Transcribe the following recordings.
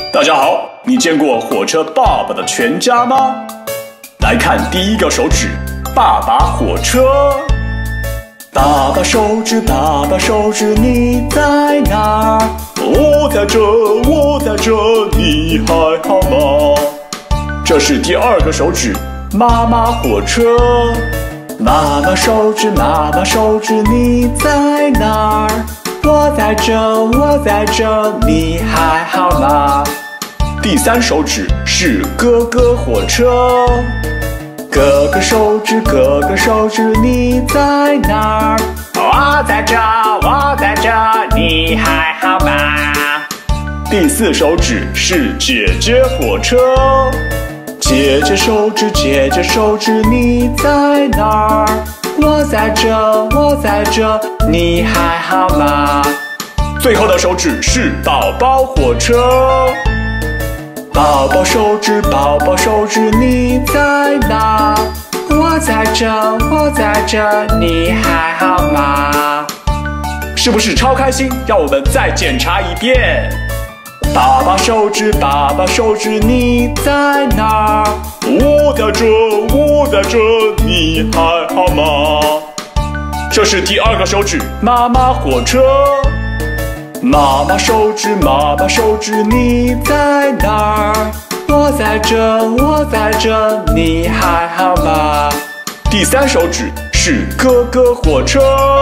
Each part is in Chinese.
大家好，你见过火车爸爸的全家吗？来看第一个手指，爸爸火车。爸爸手指，爸爸手指，你在哪儿？我在这，我在这，你还好吗？这是第二个手指，妈妈火车。妈妈手指，妈妈手指，你在哪儿？我在这，我在这，你还好吗？第三手指是哥哥火车。哥哥手指，哥哥手指，你在哪儿？我在这，我在这，你还好吗？第四手指是姐姐火车。姐姐手指，姐姐手指，你在哪儿？我在这，我在这，你还好吗？最后的手指是宝宝火车。宝宝手指，宝宝手指，你在哪？我在这，我在这，你还好吗？是不是超开心？让我们再检查一遍。爸爸手指，爸爸手指，你在哪？我在这，我在这，你还好吗？这是第二个手指，妈妈火车。妈妈手指，妈妈手指，你在哪儿？我在这，我在这，你还好吗？第三手指是哥哥火车。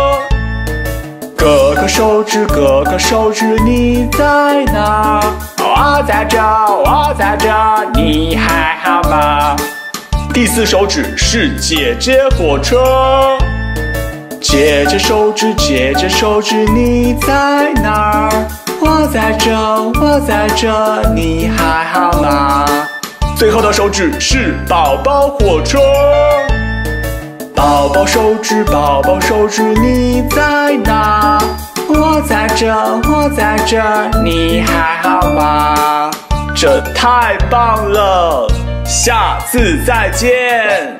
哥哥手指，哥哥手指，你在哪？我在这，我在这，你还好吗？第四手指是姐姐火车。姐姐手指，姐姐手指，你在哪儿？我在这，我在这，你还好吗？最后的手指是宝宝火车。宝宝手指，宝宝手指，你在哪？我在这，我在这，你还好吗？这太棒了，下次再见。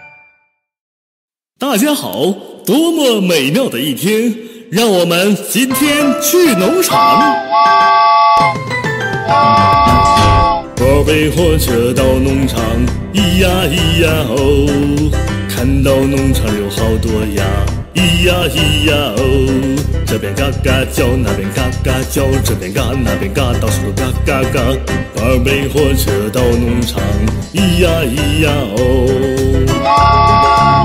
大家好，多么美妙的一天！让我们今天去农场。宝贝火车到农场，咿呀咿呀哦，看到农场有好多鸭，咿呀咿呀哦，这边嘎嘎叫，那边嘎嘎叫，这边嘎那边嘎，到处都嘎嘎嘎。宝贝火车到农场，咿呀咿呀哦。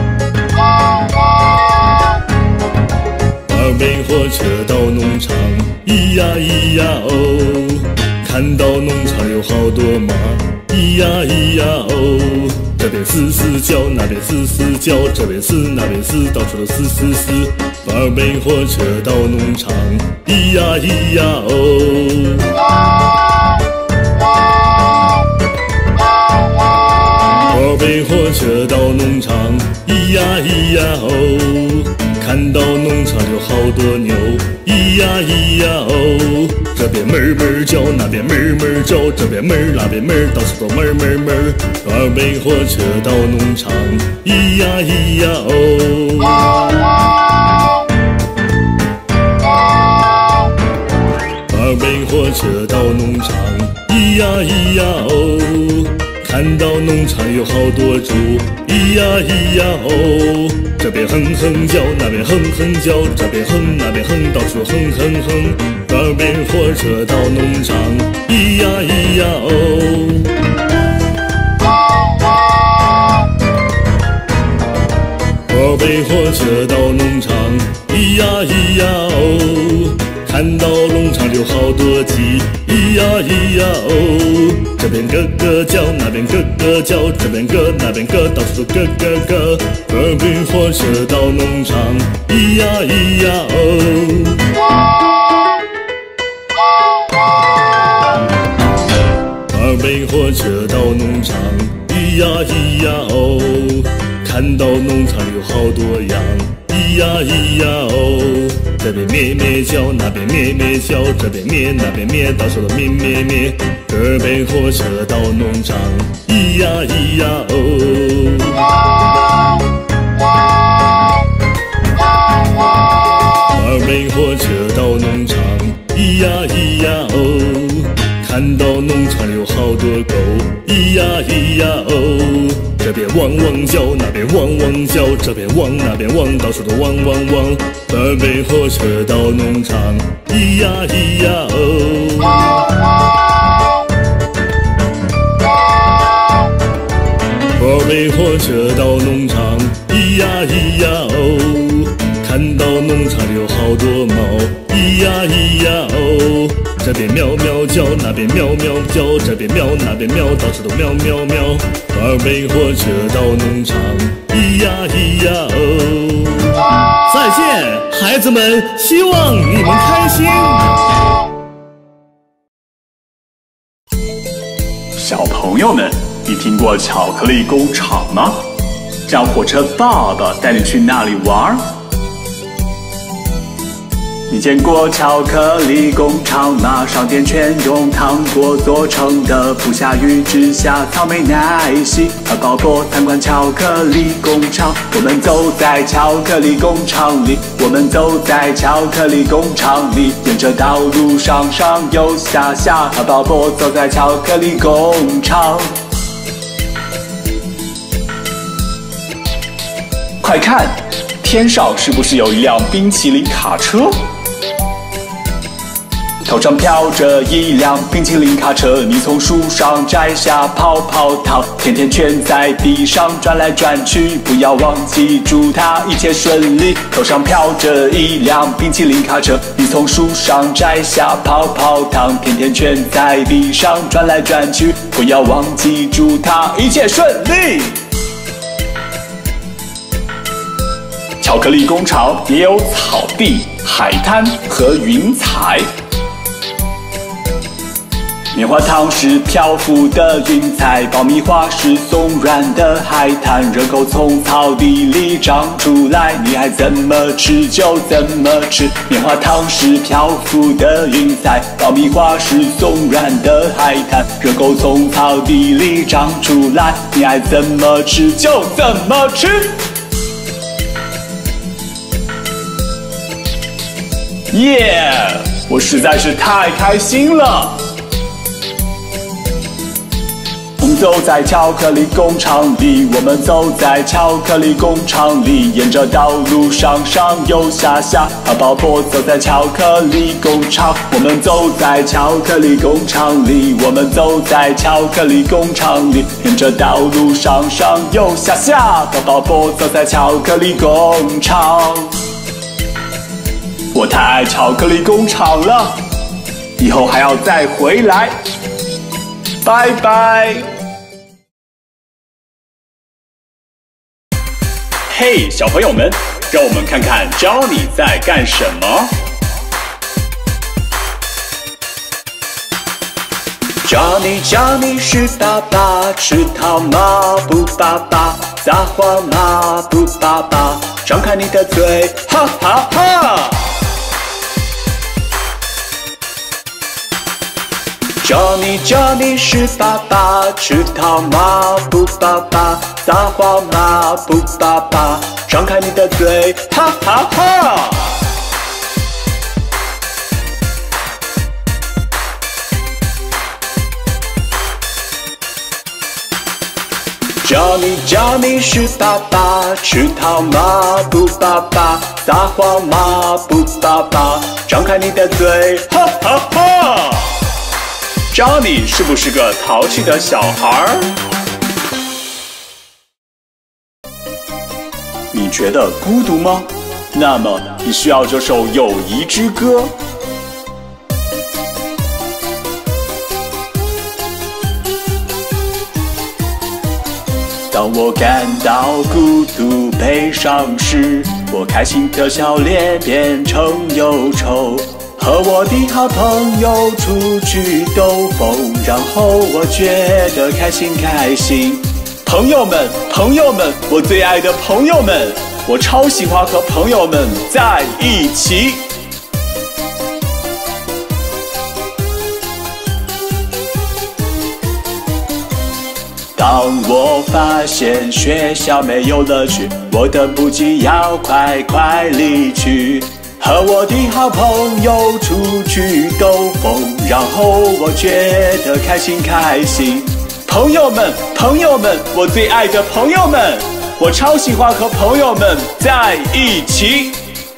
宝贝火车到农场，咿呀咿呀哦，看到农场有好多马，咿呀咿呀哦，这边嘶嘶叫，那边嘶嘶叫，这边嘶那边嘶，到处都嘶嘶嘶。宝贝火车到农场，咿呀咿呀哦。宝贝火车到农场，咿呀咿呀哦，看到农场有好多牛，咿呀咿呀哦，这边哞哞叫，那边哞哞叫，这边哞那边哞，到处都哞哞哞。宝贝火车到农场，咿呀咿呀哦。宝贝火车到农场，咿呀咿呀哦，看到农场有好多猪，咿呀咿呀哦，这边哼哼叫，那边哼哼叫，这边哼那边哼，到处哼哼哼。宝贝火车到农场，咿呀咿呀哦。宝贝火车到农场，咿呀咿呀哦，看到农场有好多鸡，咿呀咿呀哦，这边咯咯叫，那边咯咯叫，这边咯那边咯，到处都咯咯咯。宝贝火车到农场，咿呀咿呀哦。宝贝火车到农场，咿呀咿呀哦，看到农场有好多羊，咿呀咿呀哦，这边咩咩叫，那边咩咩叫，这边咩那边咩，到处都咩咩咩。宝贝火车到农场，咿呀咿呀哦。宝贝火车到农场，咿呀咿呀哦， 看到农场里有好多狗，咿呀咿呀哦，这边汪汪叫，那边汪汪叫，这边汪那边汪，到处都汪汪汪。宝贝火车到农场，咿呀咿呀哦。宝贝火车到农场，咿呀咿呀哦，看到农场里有好多猫，咿呀咿呀哦，这边喵喵叫，那边喵喵叫，这边喵那边喵，到处都喵喵喵。宝贝火车到农场，咿呀咿呀哦。再见，孩子们，希望你们开心。 小朋友们，你听过巧克力工厂吗？让火车爸爸带你去那里玩。你见过巧克力工厂吗？商店全用糖果做成的，不下雨只下草莓奶昔。和宝宝参观巧克力工厂，我们走在巧克力工厂里，我们走在巧克力工厂里，沿着道路上上又下下，和宝宝走在巧克力工厂。快看，天上是不是有一辆冰淇淋卡车？头上飘着一辆冰淇淋卡车，你从树上摘下泡泡糖，甜甜圈在地上转来转去，不要忘记祝它一切顺利。头上飘着一辆冰淇淋卡车，你从树上摘下泡泡糖，甜甜圈在地上转来转去，不要忘记祝它一切顺利。巧克力工厂也有草地、海滩和云彩。棉花糖是漂浮的云彩，爆米花是松软的海滩，热狗从草地里长出来，你爱怎么吃就怎么吃。棉花糖是漂浮的云彩，爆米花是松软的海滩，热狗从草地里长出来，你爱怎么吃就怎么吃。耶！我实在是太开心了。我们走在巧克力工厂里，我们走在巧克力工厂里，沿着道路上上又下下，和宝宝走在巧克力工厂。我们走在巧克力工厂里，我们走在巧克力工厂里，沿着道路上上又下下，和宝宝走在巧克力工厂。我太爱巧克力工厂了，以后还要再回来。拜拜。嘿，小朋友们，让我们看看 Johnny 在干什么。Johnny 是爸爸，吃桃吗？不爸爸，撒谎吗？不爸爸，张开你的嘴，哈哈哈。Johnny 是爸爸，吃桃吗？不爸爸，撒谎吗？不爸爸，张开你的嘴，哈哈哈。Johnny 是爸爸，吃桃吗？不爸爸，撒谎吗？不爸爸，张开你的嘴，哈哈哈。Johnny 是不是个淘气的小孩？你觉得孤独吗？那么你需要这首友谊之歌。当我感到孤独悲伤时，我开心的笑脸变成忧愁，和我的好朋友出去兜风，然后我觉得开心。朋友们，我最爱的朋友们，我超喜欢和朋友们在一起。当我发现学校没有乐趣，我等不及要快离去。 和我的好朋友出去兜风，然后我觉得开心开心。朋友们，朋友们，我最爱的朋友们，我超喜欢和朋友们在一起。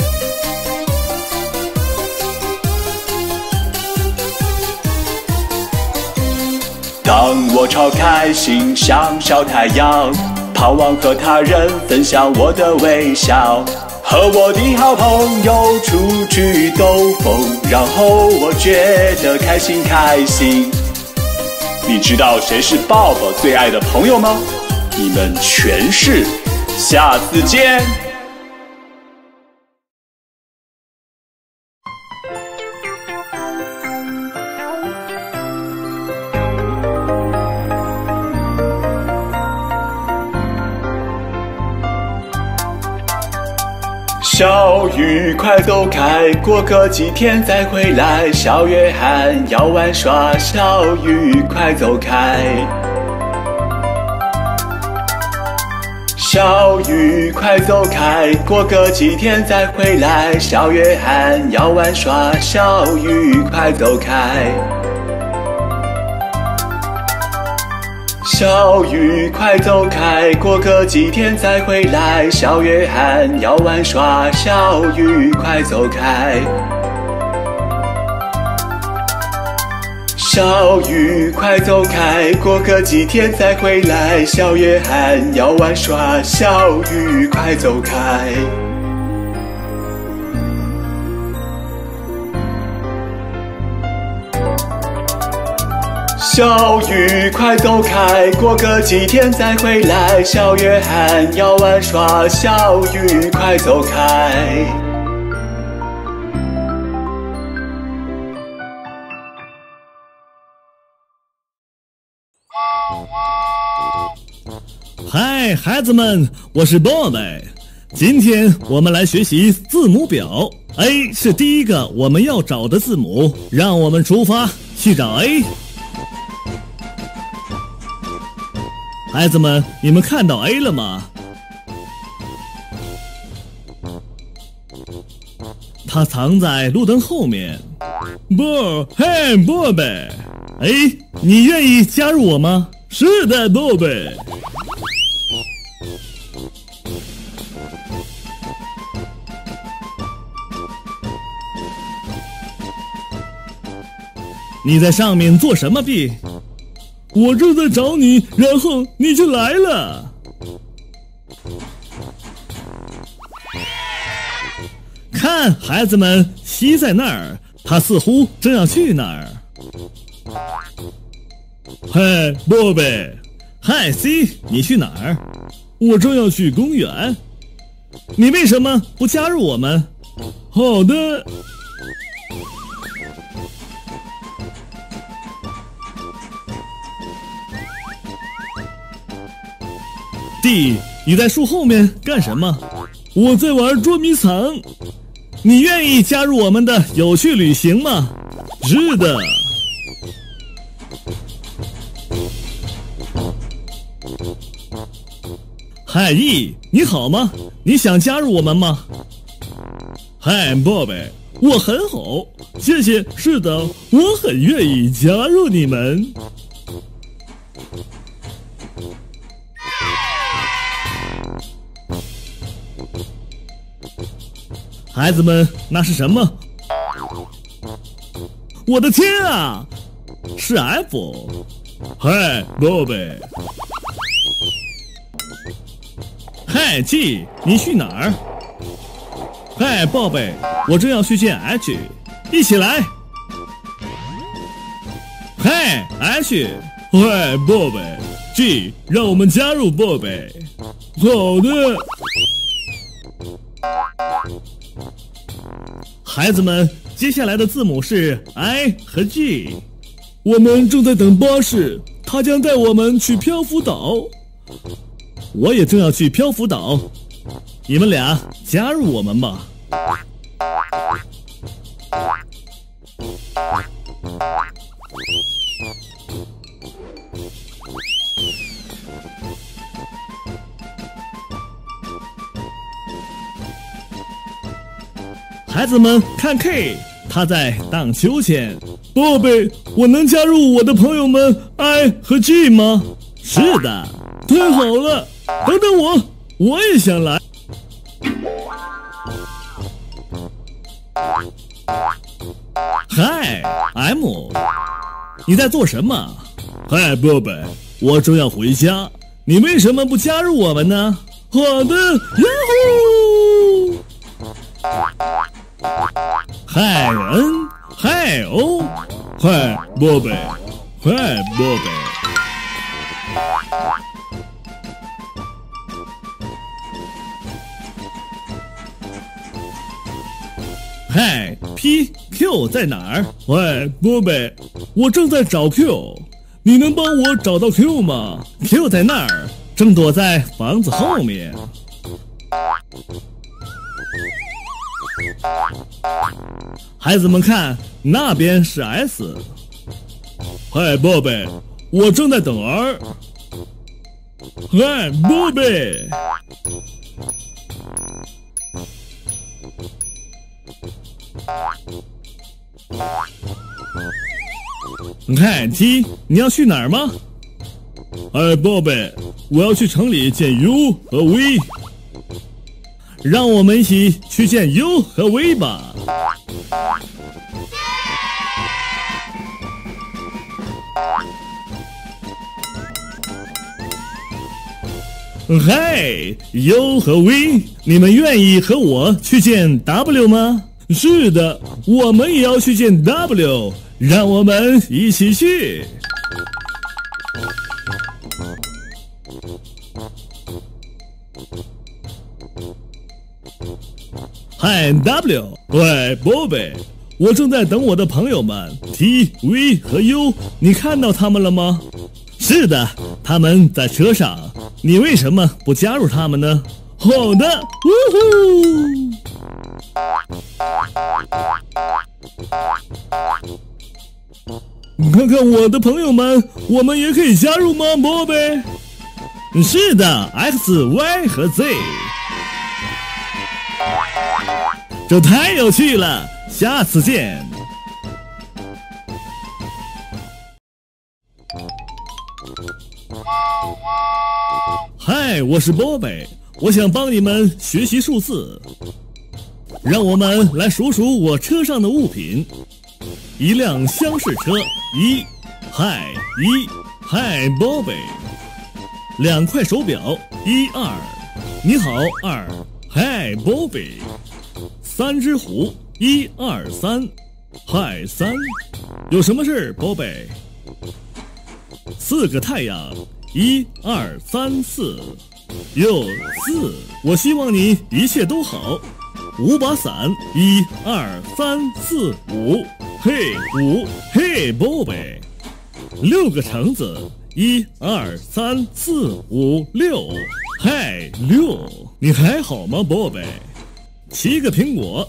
当我超开心，像小太阳，盼望和他人分享我的微笑。和我的好朋友出去兜风，然后我觉得开心开心。你知道谁是爸爸最爱的朋友吗？你们全是。下次见。小雨快走开，过个几天再回来。小约翰要玩耍，小雨快走开。小雨快走开，过个几天再回来。小约翰要玩耍，小雨快走开。小雨快走开，过个几天再回来。小约翰要玩耍，小雨快走开。小雨快走开，过个几天再回来。小约翰要玩耍，小雨快走开。小雨快走开，过个几天再回来。小约翰要玩耍，小雨快走开。 嗨，孩子们，我是 Bob。今天我们来学习字母表。A 是第一个我们要找的字母，让我们出发去找 A。孩子们，你们看到 A 了吗？它藏在路灯后面。嘿 Bob， 哎，你愿意加入我吗？是的 Bob。你在上面做什么 B？我正在找你，然后你就来了。看，孩子们，西在那儿，他似乎正要去那儿。嗨，波贝，嗨，西，你去哪儿？我正要去公园。你为什么不加入我们？好的。弟，你在树后面干什么？我在玩捉迷藏。你愿意加入我们的有趣旅行吗？是的。嗨，易，你好吗？你想加入我们吗？嗨，宝贝，我很好，谢谢。是的，我很愿意加入你们。孩子们，那是什么？我的天啊，是 F。嗨，宝贝。嗨 G， 你去哪儿？嗨，宝贝，我正要去见 H， 一起来。嗨 H， 嗨，宝贝 G， 让我们加入宝贝。好的。孩子们，接下来的字母是 I 和 G。我们正在等巴士，它将带我们去漂浮岛。我也正要去漂浮岛，你们俩加入我们吧。 孩子们看 K， 他在荡秋千。宝贝，我能加入我的朋友们 I 和 G 吗？是的，太好了。等等我也想来。嗨 ，M， 你在做什么？嗨，宝贝，我正要回家，你为什么不加入我们呢？好的，呀呼！嗨 N， 嗨 O， 嗨，宝贝，嗨，宝贝。嗨 ，P、Q 在哪儿？喂，宝贝，我正在找 Q， 你能帮我找到 Q 吗 ？Q 在那儿，正躲在房子后面。孩子们看，那边是 S。嗨，宝贝，我正在等儿。嗨，宝贝。你看 T， 你要去哪儿吗？哎，宝贝，我要去城里见 U 和 V， 让我们一起去见 U 和 V 吧。嗨 ，U 和 V， 你们愿意和我去见 W 吗？是的，我们也要去见 W， 让我们一起去。嗨 W， 喂，宝贝，我正在等我的朋友们 T、V 和 U， 你看到他们了吗？是的，他们在车上，你为什么不加入他们呢？好的，呜呼！看看我的朋友们，我们也可以加入吗，宝贝？是的 ，X、Y 和 Z。这太有趣了，下次见。嗨，我是宝贝，我想帮你们学习数字。让我们来数数我车上的物品。一辆厢式车，一，嗨，一，嗨，宝贝。2块手表，1、2，你好2，嗨，宝贝。3只虎，1、2、3，嗨3，有什么事，宝贝？4个太阳，1、2、3、4，又4，我希望你一切都好。5把伞，1、2、3、4、5，嘿5，嘿宝贝。6个橙子，1、2、3、4、5、6，嘿6，你还好吗，宝贝？7个苹果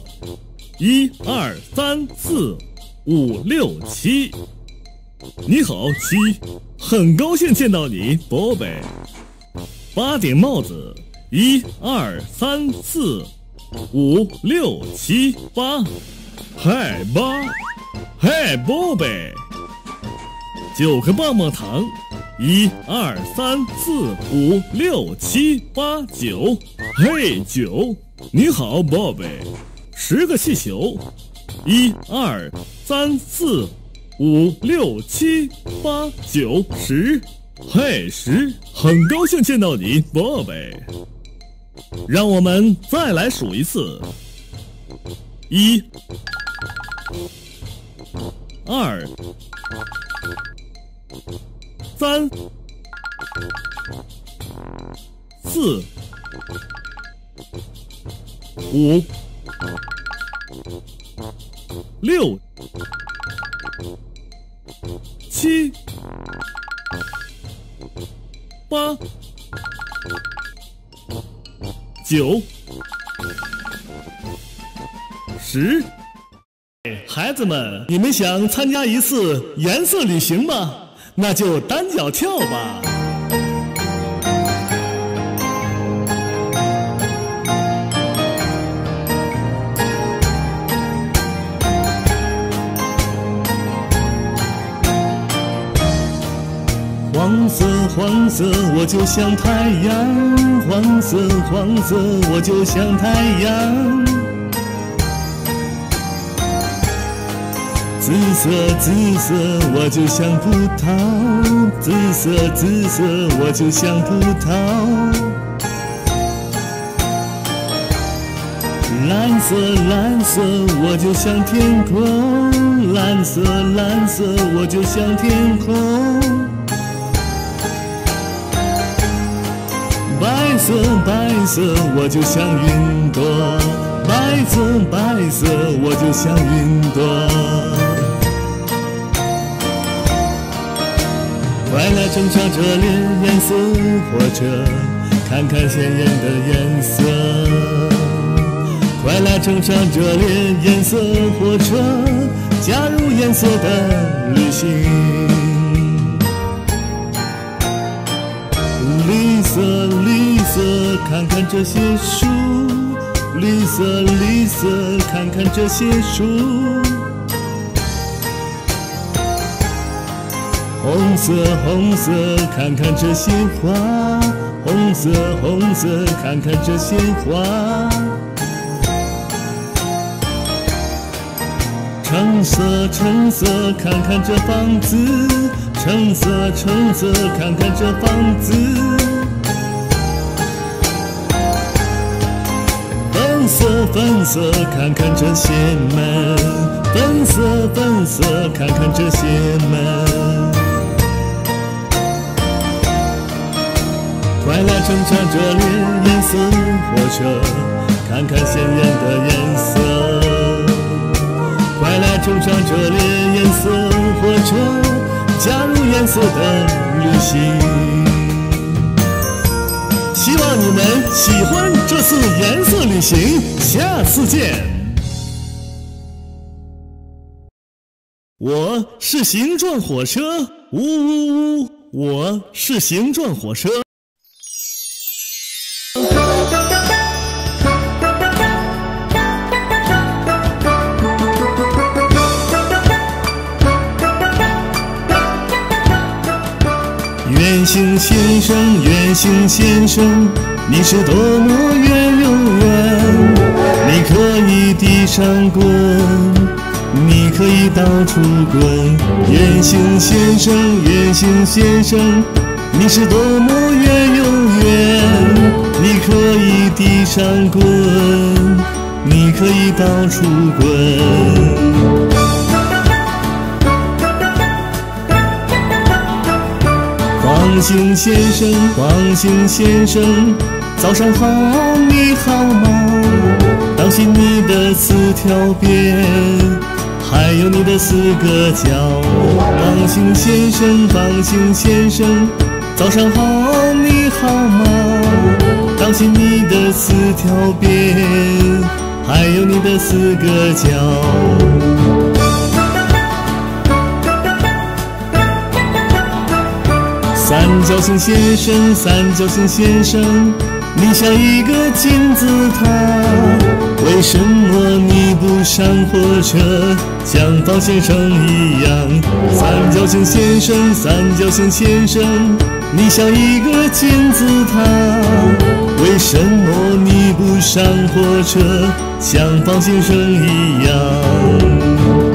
，1、2、3、4、5、6、7，你好7，很高兴见到你，宝贝。8顶帽子，1、2、3、4、5、6、7、8，嗨8，嗨宝贝。9个棒棒糖，1、2、3、4、5、6、7、8、9，嘿9，你好宝贝。10个气球，1、2、3、4、5、6、7、8、9、10，嘿10，很高兴见到你，宝贝。让我们再来数一次，1、2、3、4、5、6、7、8、9、10。孩子们，你们想参加一次颜色旅行吗？那就单脚跳吧。 黄色黄色我就像太阳，黄色黄色我就像太阳。紫色紫色我就像葡萄，紫色紫色我就像葡萄。蓝色蓝色我就像天空，蓝色蓝色我就像天空。白色白色我就像云朵，白色白色我就像云朵。快来乘上这颜色火车，看看鲜艳的颜色。快来乘上这颜色火车，加入颜色的旅行。绿色绿色看看这些树，绿色绿色看看这些树。红色红色看看这些花，红色红色看看这些花。橙色橙色看看这房子，橙色橙色看看这房子。粉色粉色看看这些门，粉色粉色看看这些门。快来乘上这颜色火车，看看鲜艳的颜色。快来乘上这颜色火车，加入颜色的旅行。希望你们喜欢这次颜色旅行，下次见。我是形状火车，呜呜呜，我是形状火车。圆形先生，圆形先生，你是多么圆又圆。你可以地上滚，你可以到处滚。圆形先生，圆形先生，你是多么圆又圆。你可以地上滚，你可以到处滚。黄星先生，黄星先生，早上好，你好吗？当心你的4条边，还有你的4个脚。黄星先生，黄星先生，早上好，你好吗？当心你的4条边，还有你的4个脚。三角形先生，三角形先生，你像一个金字塔，为什么你不上火车，像方先生一样？三角形先生，三角形先生，你像一个金字塔，为什么你不上火车，像方先生一样？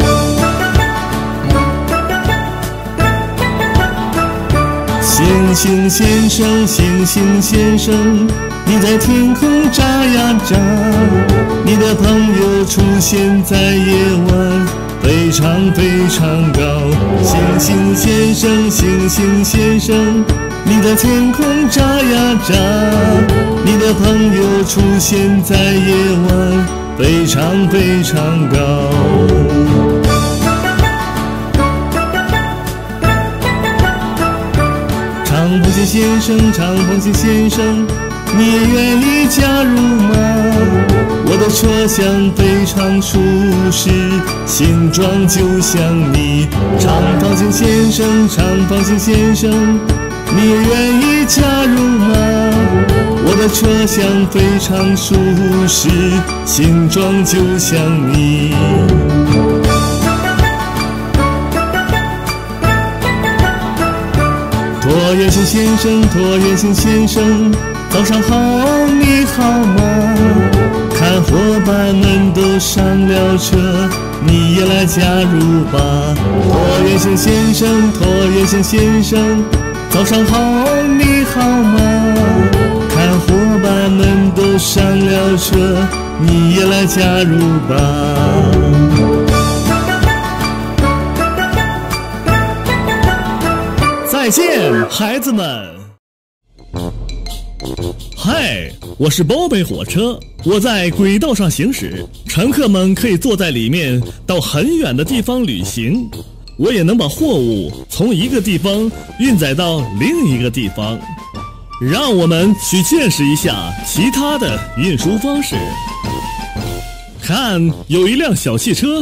星星先生，星星先生，你在天空眨呀眨，你的朋友出现在夜晚，非常非常高。星星先生，星星先生，你在天空眨呀眨，你的朋友出现在夜晚，非常非常高。长螃蟹先生，长螃蟹先生，你也愿意加入吗？我的车厢非常舒适，形状就像你。长螃蟹先生，长螃蟹先生，你也愿意加入吗？我的车厢非常舒适，形状就像你。 椭圆形先生，椭圆形先生，早上好，你好吗？看伙伴们都上了车，你也来加入吧。椭圆形先生，椭圆形先生，早上好，你好吗？看伙伴们都上了车，你也来加入吧。再见，孩子们！嗨，我是包贝火车，我在轨道上行驶，乘客们可以坐在里面到很远的地方旅行。我也能把货物从一个地方运载到另一个地方。让我们去见识一下其他的运输方式。看，有一辆小汽车。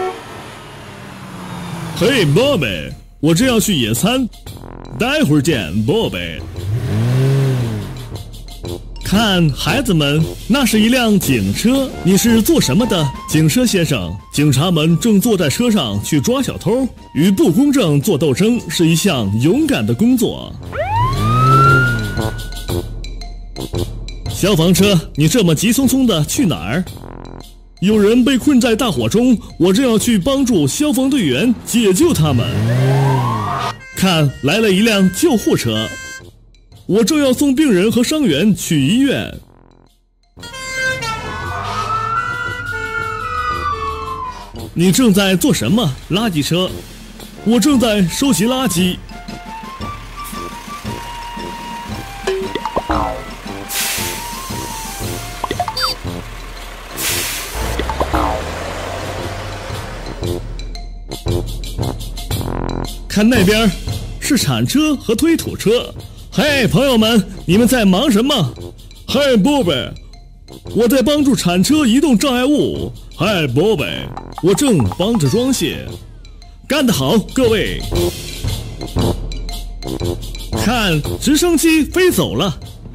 嘿，宝贝，我正要去野餐。待会儿见，宝贝。看，孩子们，那是一辆警车，你是做什么的，警车先生？警察们正坐在车上去抓小偷，与不公正做斗争是一项勇敢的工作。消防车，你这么急匆匆的去哪儿？有人被困在大火中，我正要去帮助消防队员解救他们。看，来了一辆救护车，我正要送病人和伤员去医院。你正在做什么？垃圾车，我正在收集垃圾。看那边，是铲车和推土车。嘿，朋友们，你们在忙什么？嘿，宝贝，我在帮助铲车移动障碍物。嘿，宝贝，我正帮着装卸。干得好，各位！看，直升机飞走了。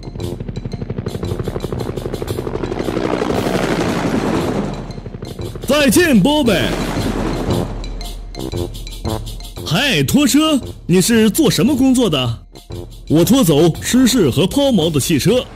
再见，宝贝。嗨，拖车，你是做什么工作的？我拖走失事和抛锚的汽车。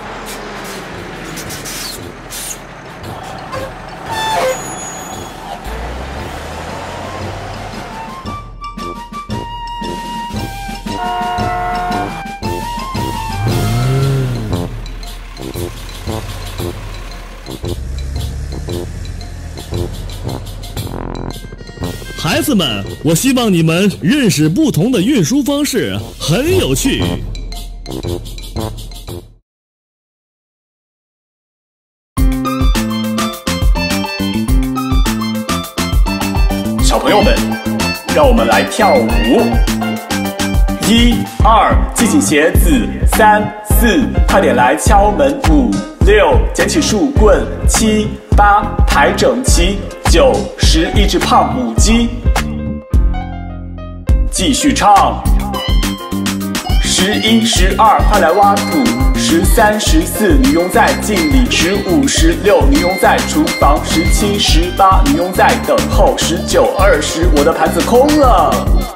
孩子们，我希望你们认识不同的运输方式，很有趣。 小朋友们，让我们来跳舞。1、2，系紧鞋子。3、4，快点来敲门。5、6，捡起树棍。7、8，排整齐。9、10，一只胖母鸡。继续唱。11、12，快来挖土。13、14，女佣在敬礼。15、16，女佣在厨房。17、18，女佣在等候。19、20，我的盘子空了。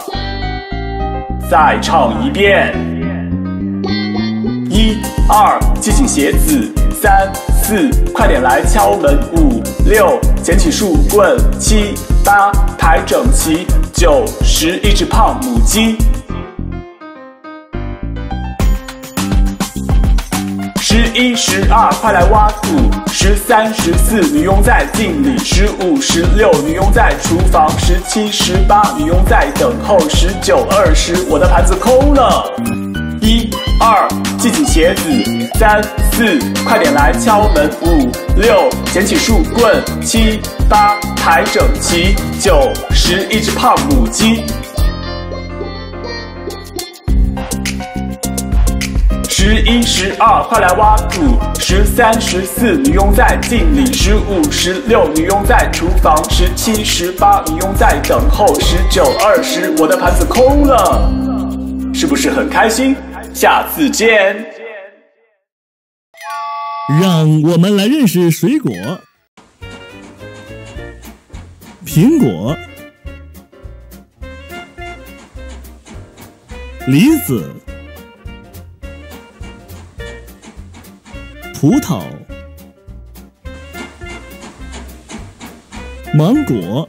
再唱一遍。1、2，系紧鞋子。3、4，快点来敲门。5、6，捡起树棍。7、8，排整齐。9、10，一只胖母鸡。11、12，快来挖土。13、14，女佣在敬礼。15、16，女佣在厨房。17、18，女佣在等候。19、20，我的盘子空了。1、2，系紧鞋子。3、4，快点来敲门。5、6，捡起树棍。7、8，排整齐。9、10，一只胖母鸡。11、12，快来挖土。13、14，女佣在敬礼。15、16，女佣在厨房。17、18，女佣在等候。19、20，我的盘子空了。是不是很开心？下次见。 让我们来认识水果。苹果、 梨子、葡萄、芒果、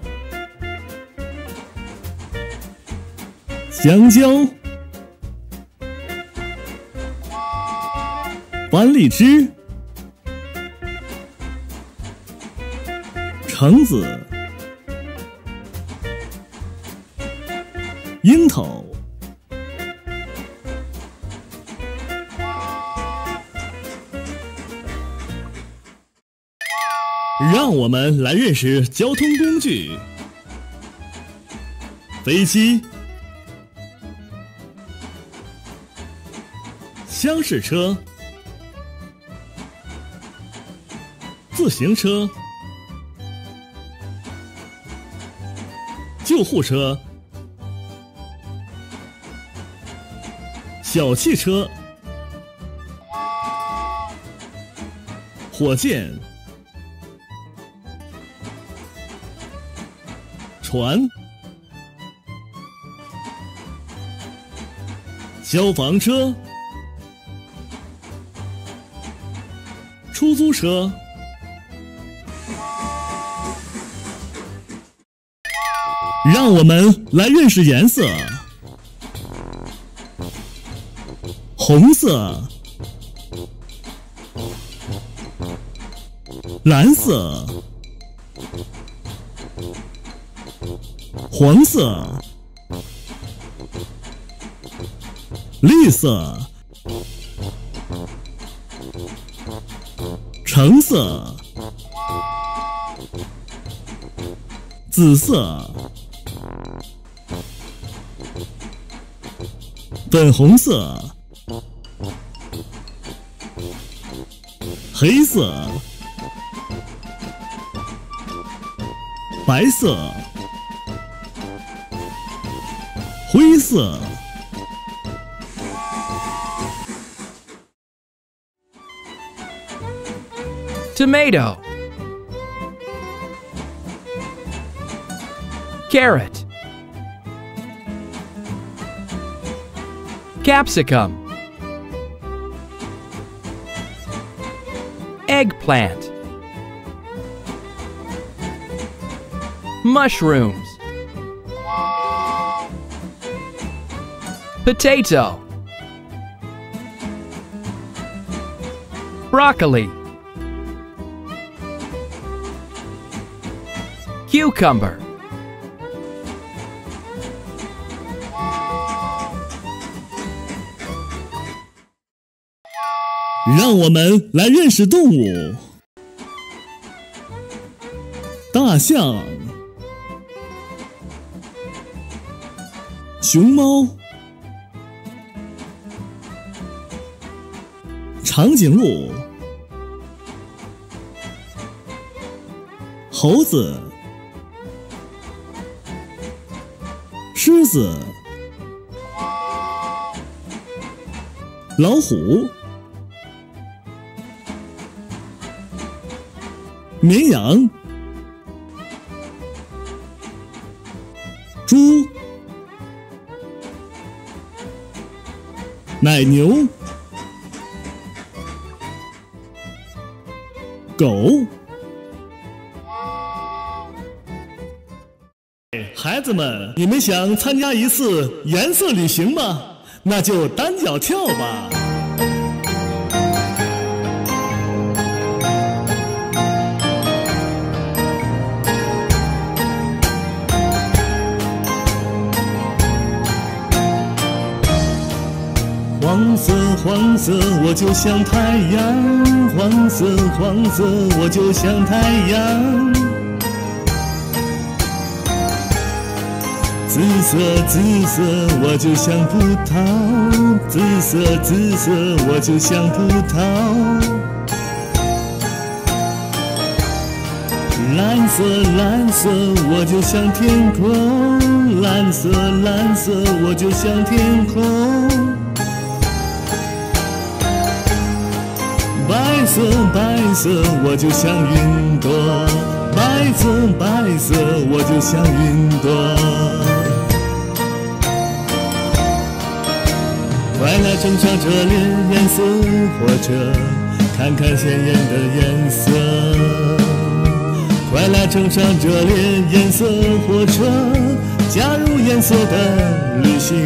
香蕉、番荔枝、橙子、樱桃、让我们来认识交通工具：飞机、厢式车、自行车、救护车、小汽车、火箭、船、消防车、出租车。让我们来认识颜色：红色、蓝色、黄色、绿色、橙色、紫色、粉红色、黑色、白色、灰色。 Tomato, carrot, capsicum, eggplant, mushrooms, potato, broccoli, cucumber, 让我们来认识动物：大象、熊猫、长颈鹿、猴子、狮子、老虎、绵羊、猪、奶牛、狗。孩子们，你们想参加一次颜色旅行吗？那就单脚跳吧。黄色黄色，我就像太阳，黄色黄色，我就像太阳。紫色紫色，我就像葡萄，紫色紫色，我就像葡萄。蓝色蓝色，我就像天空，蓝色蓝色，我就像天空。白色白色，我就像云朵，白色白色，我就像云朵。 快来乘上这颜色火车，看看鲜艳的颜色。快来乘上这颜色火车，加入颜色的旅行。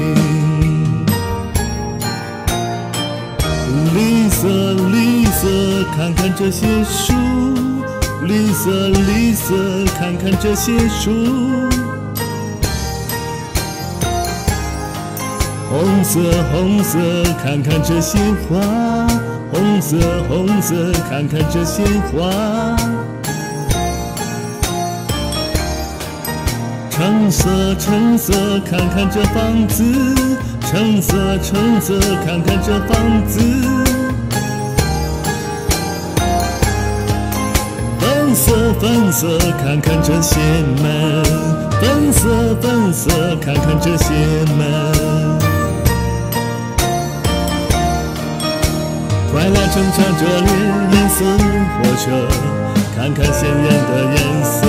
绿色绿色，看看这些树，绿色绿色，看看这些树。红色红色，看看这些花，红色红色，看看这些花。橙色橙色，看看这房子，橙色橙色，看看这房子。粉色粉色，看看这些门，粉色粉色，看看这些门。快来乘上这颜色火车，看看鲜艳的颜色。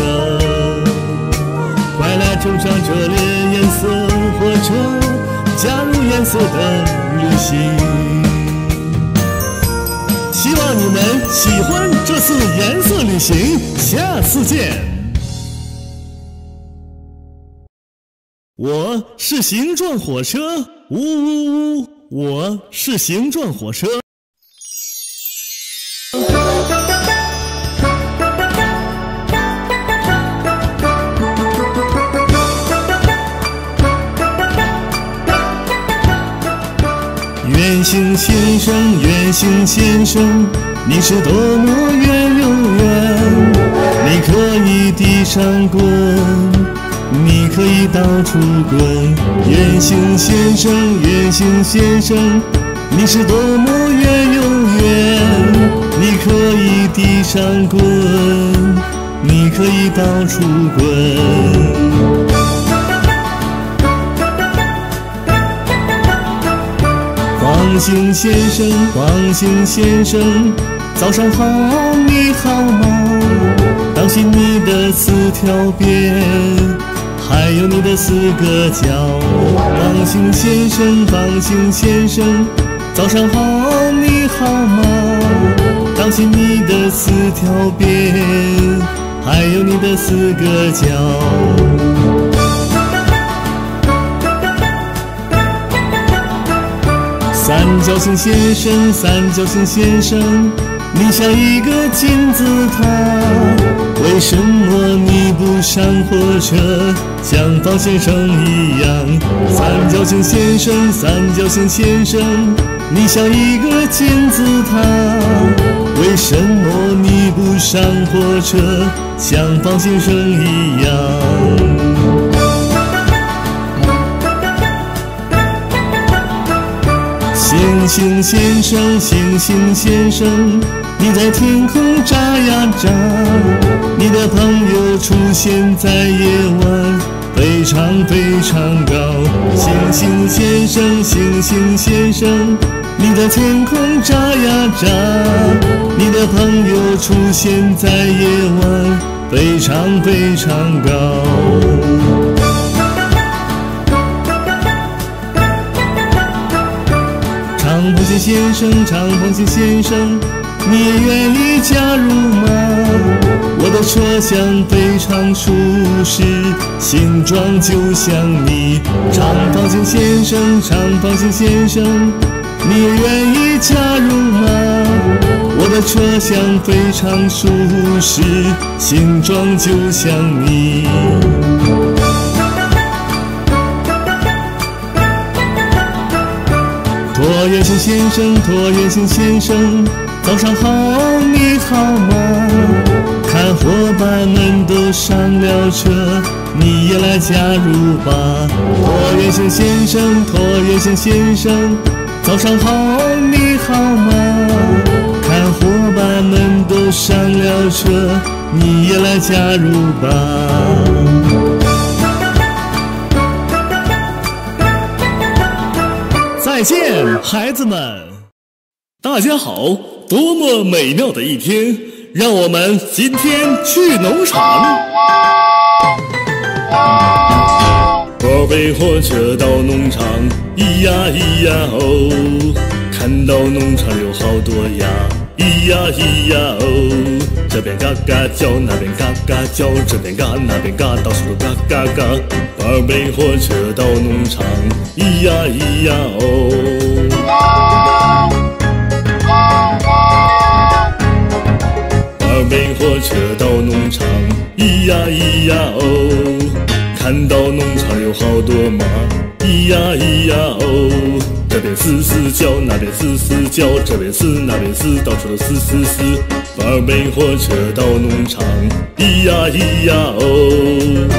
快来乘上这颜色火车，加入颜色的旅行。希望你们喜欢这次颜色旅行，下次见。我是形状火车，呜呜呜，我是形状火车。圆形先生，圆形先生，你是多么圆又圆。你可以地上滚，你可以到处滚。圆形先生，圆形先生，你是多么圆又圆。你可以地上滚，你可以到处滚。方形先生，方形先生，早上好，你好吗？当心你的四条边，还有你的四个角。方形先生，方形先生，早上好，你好吗？当心你的四条边，还有你的四个角。三角形先生，三角形先生，你像一个金字塔，为什么你不上火车，像方先生一样？三角形先生，三角形先生，你像一个金字塔，为什么你不上火车，像方先生一样？星星先生，星星先生，你在天空眨呀眨，你的朋友出现在夜晚，非常非常高。星星先生，星星先生，你在天空眨呀眨，你的朋友出现在夜晚，非常非常高。长螃蟹先生，长螃蟹先生，你也愿意加入吗？我的车厢非常舒适，形状就像你。长螃蟹先生，长螃蟹先生，你也愿意加入吗？我的车厢非常舒适，形状就像你。椭圆形先生，椭圆形先生，早上好，你好吗？看伙伴们都上了车，你也来加入吧。椭圆形先生，椭圆形先生，早上好，你好吗？看伙伴们都上了车，你也来加入吧。再见，孩子们！大家好，多么美妙的一天！让我们今天去农场。 宝贝火车到农场，咿呀咿呀哦，看到农场有好多鸭，咿呀咿呀哦，这边嘎嘎叫，那边嘎嘎叫，这边嘎那边嘎，到处都嘎嘎嘎。宝贝火车到农场，咿呀咿呀哦。宝贝火车到农场，咿呀咿呀哦，看到农场有好多马，咿呀咿呀哦，这边嘶嘶叫，那边嘶嘶叫，这边嘶那边嘶，到处都嘶嘶嘶。宝贝火车到农场，咿呀咿呀哦。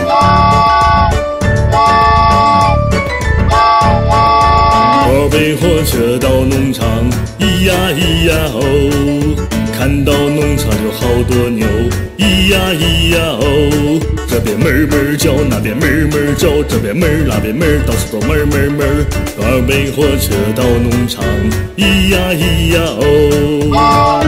宝贝火车到农场，咿呀咿呀哦，看到农场有好多牛，咿呀咿呀哦，这边哞哞叫，那边哞哞叫，这边哞那边哞，到处都哞哞哞。宝贝火车到农场，咿呀咿呀哦。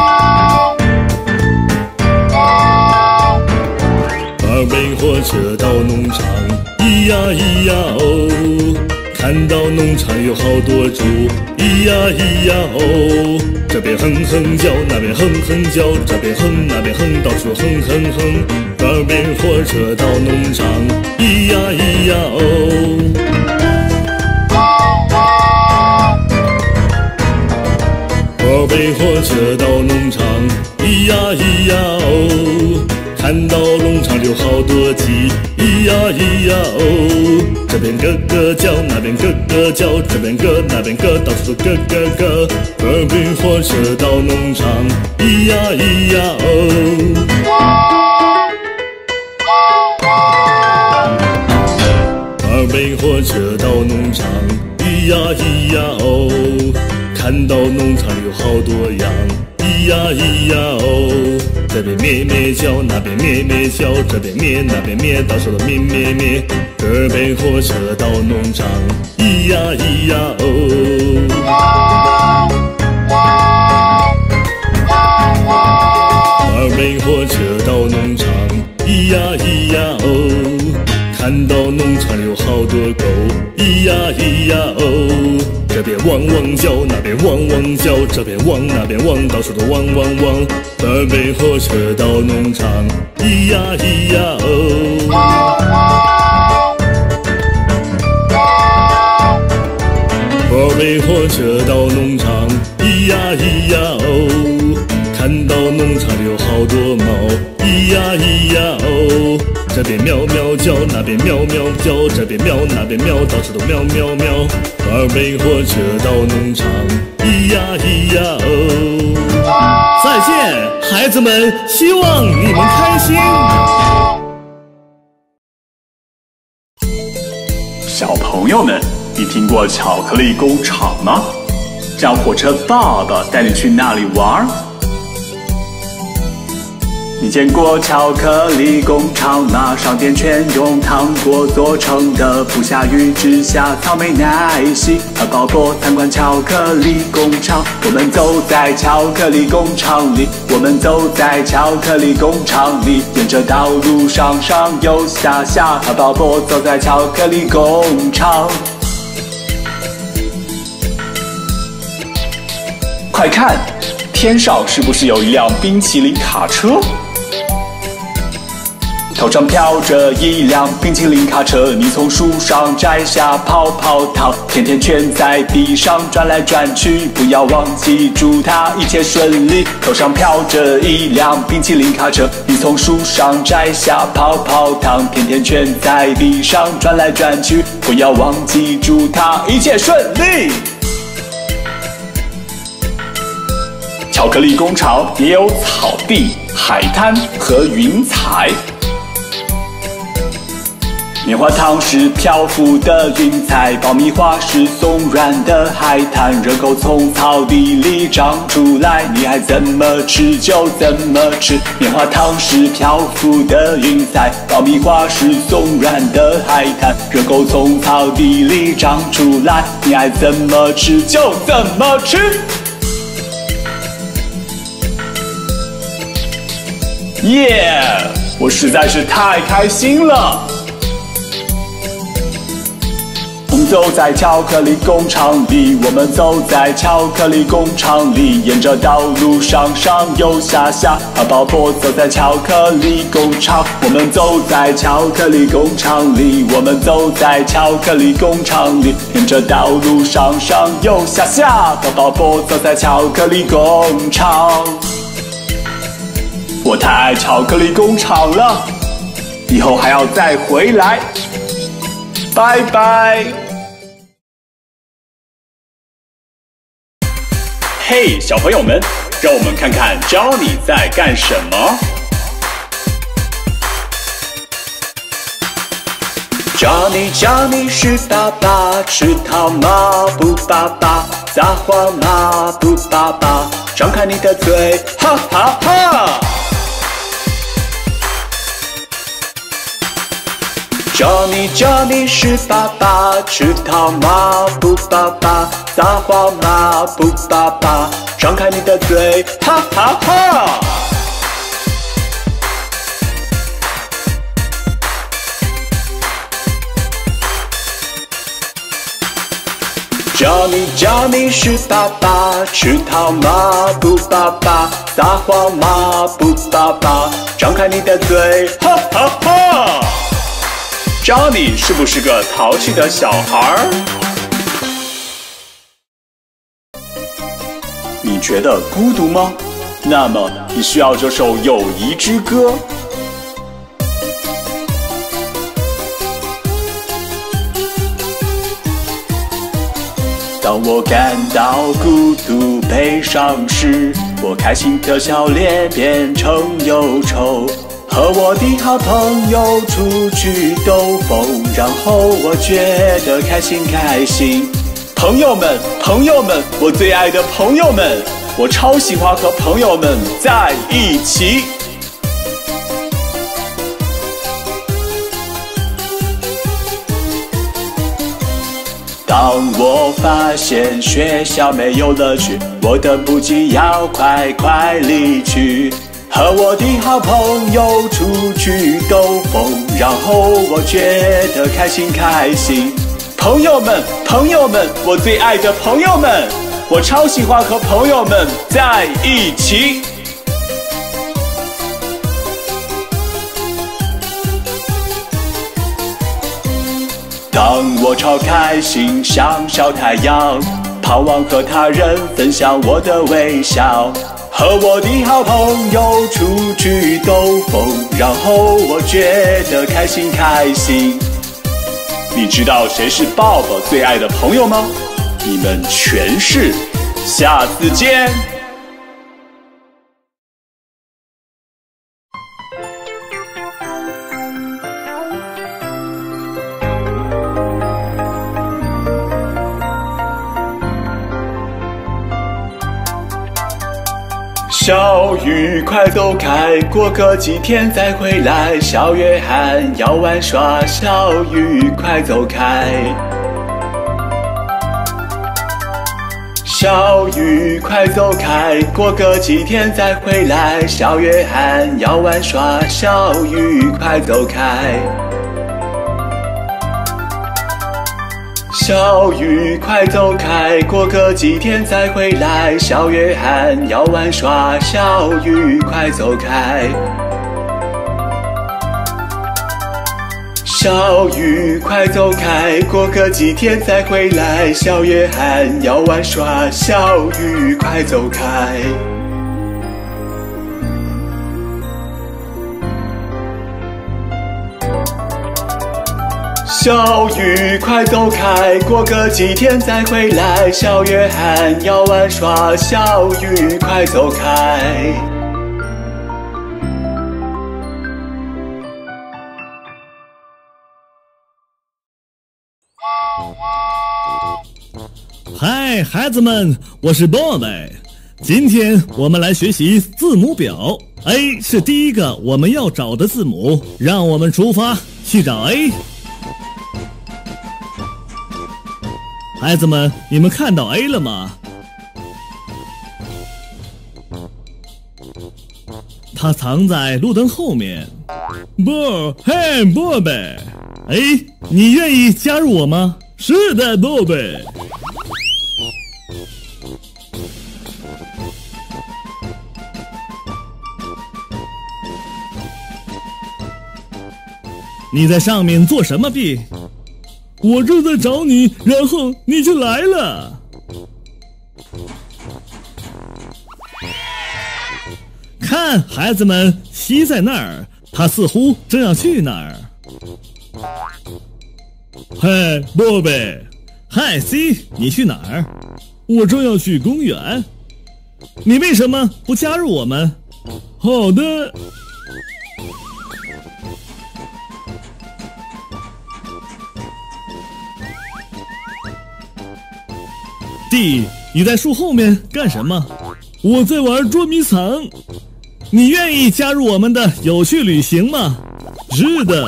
宝贝火车到农场，咿呀咿呀哦，看到农场有好多猪，咿呀咿呀哦，这边哼哼叫，那边哼哼叫，这边哼那边哼，到处哼哼哼。宝贝火车到农场，咿呀咿呀哦。宝贝火车到农场，咿呀咿呀哦，看到农场有好多鸡，咿呀咿呀哦，这边咯咯叫，那边咯咯叫，这边咯那边咯，到处都咯咯咯。宝贝火车到农场，咿呀咿呀哦。宝贝火车到农场，咿呀咿呀哦，看到农场有好多羊，咿呀咿呀哦，这边咩咩叫，那边咩咩叫，这边咩那边咩，到处都咩咩咩。宝贝火车到农场，咿呀咿呀哦。宝贝火车到农场，咿呀咿呀哦，看到农场有好多狗，咿呀咿呀哦，这边汪汪叫，那边汪汪叫，这边汪那边汪，到处都汪汪汪。宝贝火车到农场，咿呀咿呀哦。宝贝火车到农场，咿呀咿呀哦，看到农场有好多猫，咿呀咿呀哦，这边喵喵叫，那边喵喵叫，这边喵那边喵，到处都喵喵喵。宝贝火车到农场，咿呀咿呀哦。再见，孩子们，希望你们开心。 小朋友们，你听过巧克力工厂吗？让火车爸爸带你去那里玩。你见过巧克力工厂吗？商店全用糖果做成的，不下雨只下草莓奶昔。和鲍勃参观巧克力工厂，我们走在巧克力工厂里，我们走在巧克力工厂里，沿着道路上上有下下，和鲍勃走在巧克力工厂。快看，天上是不是有一辆冰淇淋卡车？头上飘着一辆冰淇淋卡车，你从树上摘下泡泡糖，甜甜圈在地上转来转去，不要忘记祝它一切顺利。头上飘着一辆冰淇淋卡车，你从树上摘下泡泡糖，甜甜圈在地上转来转去，不要忘记祝它一切顺利。巧克力工厂也有草地、海滩和云彩。棉花糖是漂浮的云彩，爆米花是松软的海滩，热狗从草地里长出来，你爱怎么吃就怎么吃。棉花糖是漂浮的云彩，爆米花是松软的海滩，热狗从草地里长出来，你爱怎么吃就怎么吃。耶！我实在是太开心了。 走在巧克力工厂里，我们走在巧克力工厂里，沿着道路上上又下下。宝宝走在巧克力工厂，我们走在巧克力工厂里，我们走在巧克力工厂里，沿着道路上上又下下。宝宝走在巧克力工厂。我太爱巧克力工厂了，以后还要再回来。拜拜。嘿，小朋友们，让我们看看 Johnny 在干什么。Johnny 是爸爸，吃糖吗？不爸爸，撒谎吗？不爸爸，张开你的嘴，哈哈哈。Johnny 是爸爸，吃糖吗？不爸爸，撒谎吗？不爸爸，张开你的嘴，哈哈哈。Johnny 是爸爸，吃糖吗？不爸爸，撒谎吗？不爸爸，张开你的嘴，哈哈哈。Johnny 是不是个淘气的小孩？你觉得孤独吗？那么你需要这首友谊之歌。当我感到孤独悲伤时，我开心的笑脸变成忧愁。和我的好朋友出去兜风，然后我觉得开心。朋友们，我最爱的朋友们，我超喜欢和朋友们在一起。当我发现学校没有乐趣，我等不及要快离去。和我的好朋友出去兜风，然后我觉得开心。朋友们，我最爱的朋友们，我超喜欢和朋友们在一起。当我超开心，像小太阳，盼望和他人分享我的微笑。和我的好朋友出去兜风，然后我觉得开心。你知道谁是Bob最爱的朋友吗？你们全是。下次见。小雨快走开，过个几天再回来。小约翰要玩耍，小雨快走开。小雨快走开，过个几天再回来。小约翰要玩耍，小雨快走开。小雨快走开，过个几天再回来。小约翰要玩耍，小雨快走开。小雨快走开，过个几天再回来。小约翰要玩耍，小雨快走开。小雨快走开，过个几天再回来。小约翰要玩耍，小雨快走开。 嗨，孩子们，我是 Bob。今天我们来学习字母表。A 是第一个我们要找的字母，让我们出发去找 A。孩子们，你们看到 A 了吗？它藏在路灯后面。嘿，Bob，你愿意加入我吗？ 是的，宝贝。你在上面做什么，B？我正在找你，然后你就来了。看，孩子们，西在那儿，他似乎正要去那儿。嗨，宝贝。嗨，西，你去哪儿？我正要去公园。你为什么不加入我们？好的。弟，你在树后面干什么？我在玩捉迷藏。你愿意加入我们的有趣旅行吗？是的。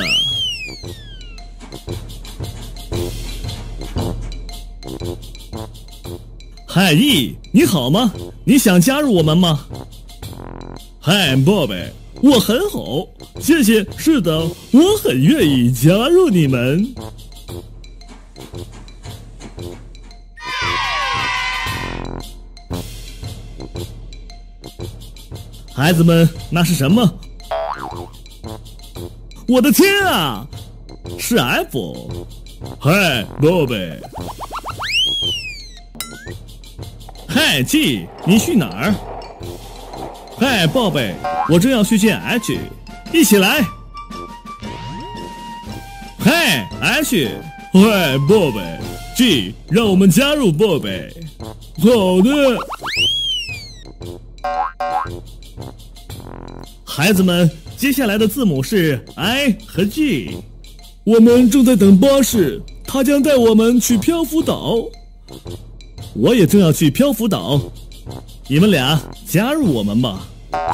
嗨，E，你好吗？你想加入我们吗？嗨，宝贝，我很好，谢谢。是的，我很愿意加入你们。孩子们，那是什么？我的天啊，是 F。嗨，宝贝。嗨 ，G， 你去哪儿？嗨，宝贝，我正要去见 H， 一起来。嗨 ，H， 嗨，宝贝 ，G， 让我们加入宝贝。好的。孩子们，接下来的字母是 I 和 G。我们正在等巴士，它将带我们去漂浮岛。我也正要去漂浮岛，你们俩加入我们吧。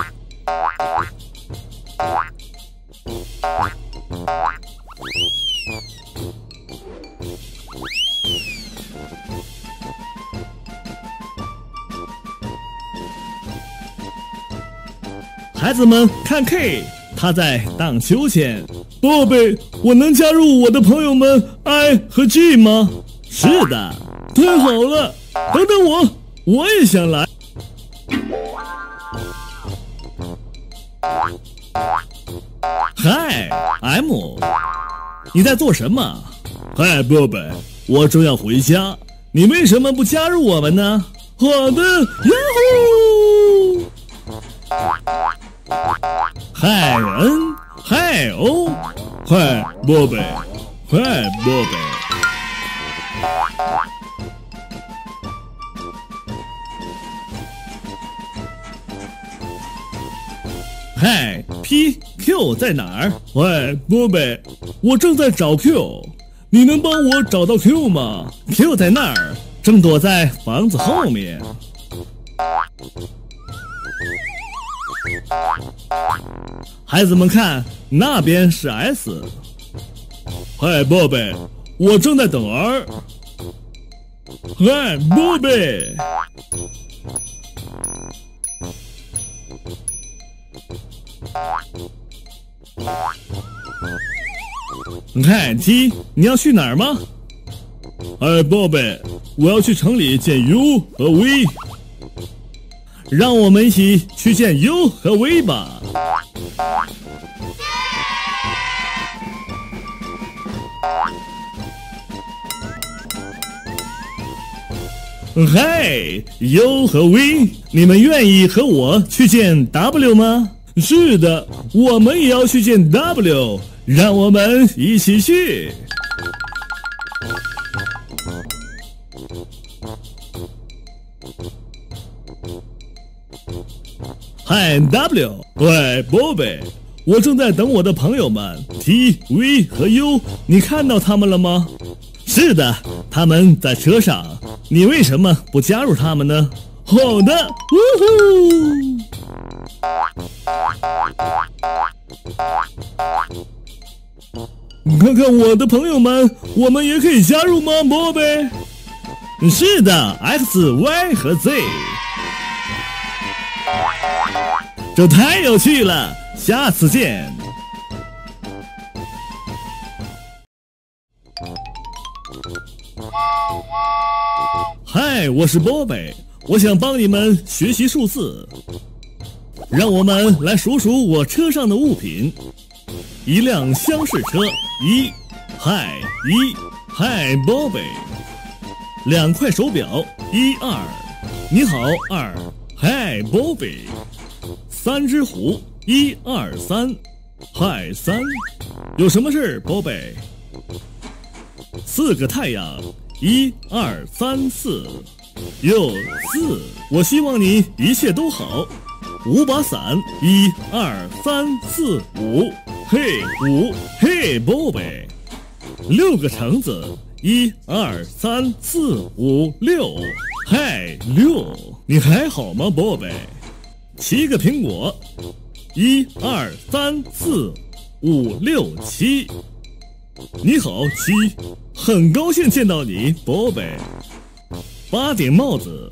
孩子们，看 K， 他在荡秋千。宝贝，我能加入我的朋友们 I 和 G 吗？是的，太好了。等等我也想来。嗨 ，M， 你在做什么？嗨，宝贝，我正要回家，你为什么不加入我们呢？好的，呀呼！嗨 N， 嗨 O， 嗨，宝贝，嗨，宝贝。嗨 ，P、Q 在哪儿？喂，宝贝，我正在找 Q， 你能帮我找到 Q 吗 ？Q 在那儿，正躲在房子后面。孩子们看，那边是 S。嗨，宝贝，我正在等儿。嗨，宝贝。嗨 T， 你要去哪儿吗？哎，宝贝，我要去城里见 U 和 V， 让我们一起去见 U 和 V 吧。嗨 ，U 和 V， 你们愿意和我去见 W 吗？是的，我们也要去见 W， 让我们一起去。嗨 W， 喂，宝贝，我正在等我的朋友们 T、V 和 U， 你看到他们了吗？是的，他们在车上，你为什么不加入他们呢？好的，呜呼！看看我的朋友们，我们也可以加入吗，宝贝？是的 ，X、Y 和 Z。这太有趣了，下次见。 嗨，我是波贝，我想帮你们学习数字。让我们来数数我车上的物品。一辆厢式车，一，嗨，波贝。2块手表，1、2，你好，2，嗨，波贝。3只虎，1、2、3，嗨，3，有什么事，波贝？4个太阳，1、2、3、4，哟，4，我希望你一切都好。5把伞，1、2、3、4、5，嘿，5，嘿，波贝。6个橙子，1、2、3、4、5、6，嗨，6，你还好吗，波贝？7个苹果，1、2、3、4、5、6、7，你好，7，很高兴见到你，波贝。8顶帽子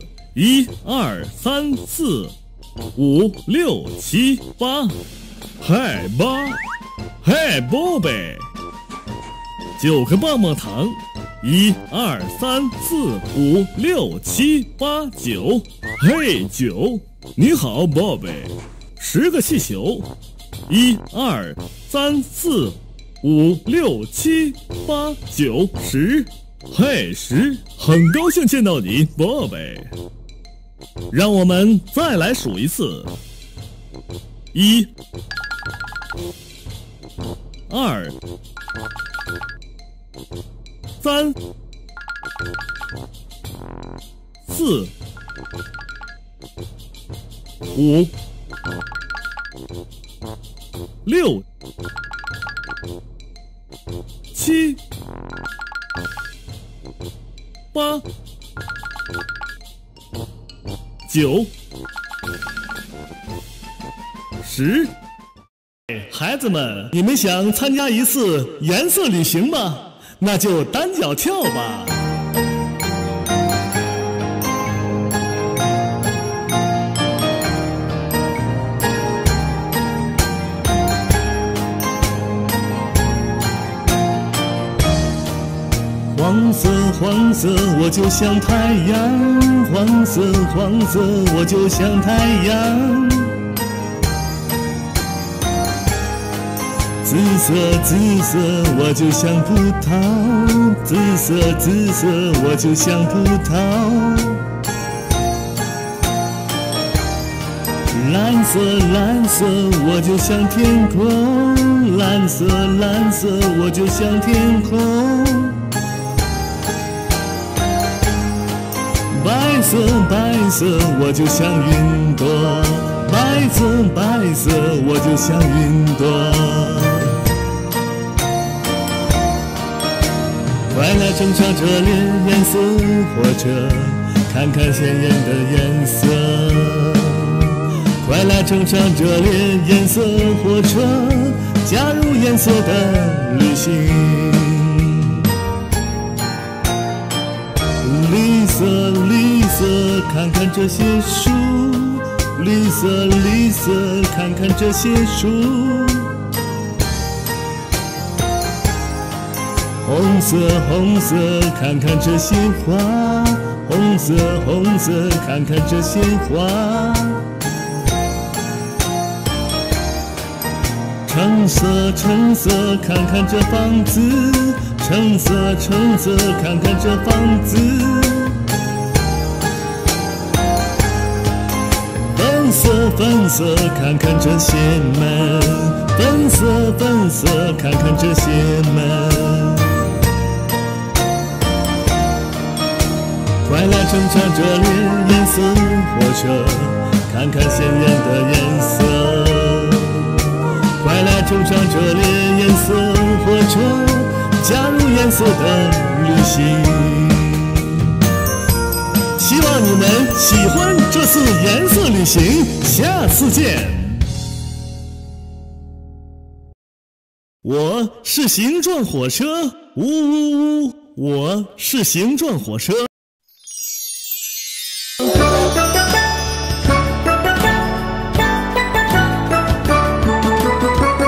，1、2、3、4、5、6、7、8，嗨，8，嗨，波贝。9个棒棒糖，1、2、3、4、5、6、7、8、9，嘿，9，你好，波贝。10个气球，1、2、3、4、5、6、7、8、9、10，嘿，10，很高兴见到你，波贝。让我们再来数一次，1、2、3、4、5、6、7、8、9、10。孩子们，你们想参加一次颜色旅行吗？那就单脚跳吧。黄色黄色，我就像太阳，黄色黄色，我就像太阳。紫色紫色，我就像葡萄，紫色紫色，我就像葡萄。蓝色蓝色，我就像天空，蓝色蓝色，我就像天空。白色白色，我就像云朵，白色白色，我就像云朵。快来乘上这颜色火车，看看鲜艳的颜色。快来乘上这颜色火车，加入颜色的旅行。绿色绿色，看看这些树，绿色绿色，看看这些树。红色红色，看看这些花，红色红色，看看这些花。橙色橙色，看看这房子，橙色橙色，看看这房子。粉色粉色，看看这些门，粉色粉色，看看这些门。快来乘上这颜色火车，看看鲜艳的颜色。快来乘上这颜色火车，加入颜色的旅行。希望你们喜欢这次颜色旅行，下次见。我是形状火车，呜呜呜，我是形状火车。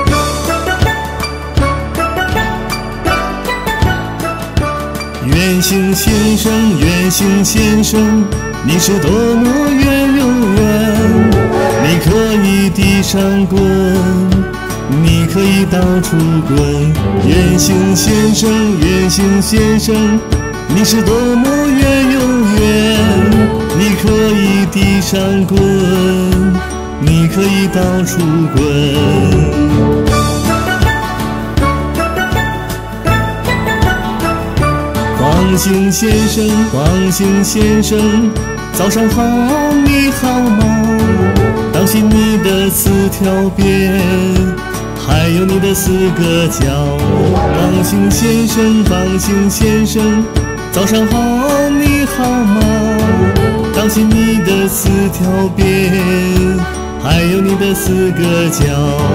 圆形形先生，圆形先生，你是多么圆又圆。你可以地上滚，你可以到处滚。圆形先生，圆形先生，你是多么圆又圆。你可以地上滚，你可以到处滚。方形先生，方形先生，早上好，你好吗？当心你的四条边，还有你的四个角。方形先生，方形先生，早上好，你好吗？当心你的四条边，还有你的四个角。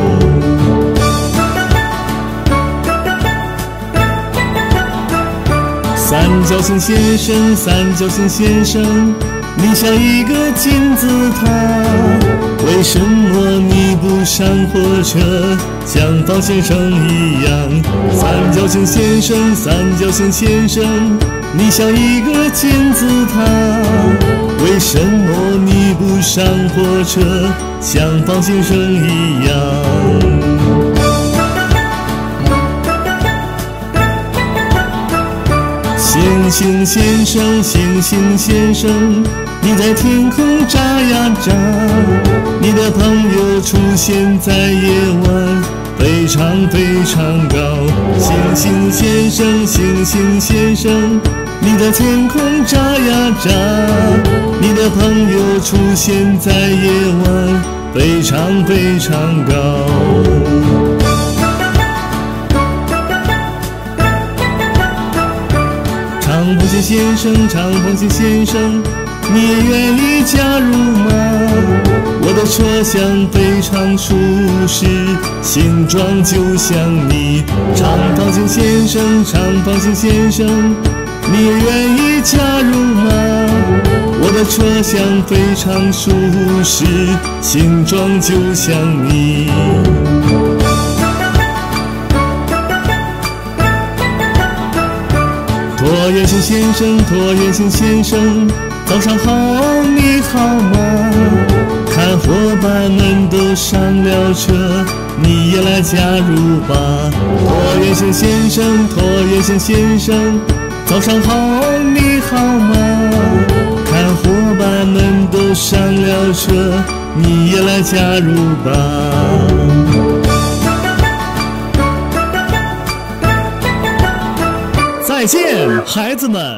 三角形先生，三角形先生，你像一个金字塔，为什么你不上火车，像方先生一样？三角形先生，三角形先生，你像一个金字塔，为什么你不上火车，像方先生一样？星星先生，星星先生，你在天空眨呀眨，你的朋友出现在夜晚，非常非常高。星星先生，星星先生，你在天空眨呀眨，你的朋友出现在夜晚，非常非常高。长螃蟹先生，长螃蟹先生，你也愿意加入吗？我的车厢非常舒适，形状就像你。长螃蟹先生，长螃蟹先生，你也愿意加入吗？我的车厢非常舒适，形状就像你。椭圆形先生，椭圆形先生，早上好，你好吗？看伙伴们都上了车，你也来加入吧。椭圆形先生，椭圆形先生，早上好，你好吗？看伙伴们都上了车，你也来加入吧。再见，孩子们！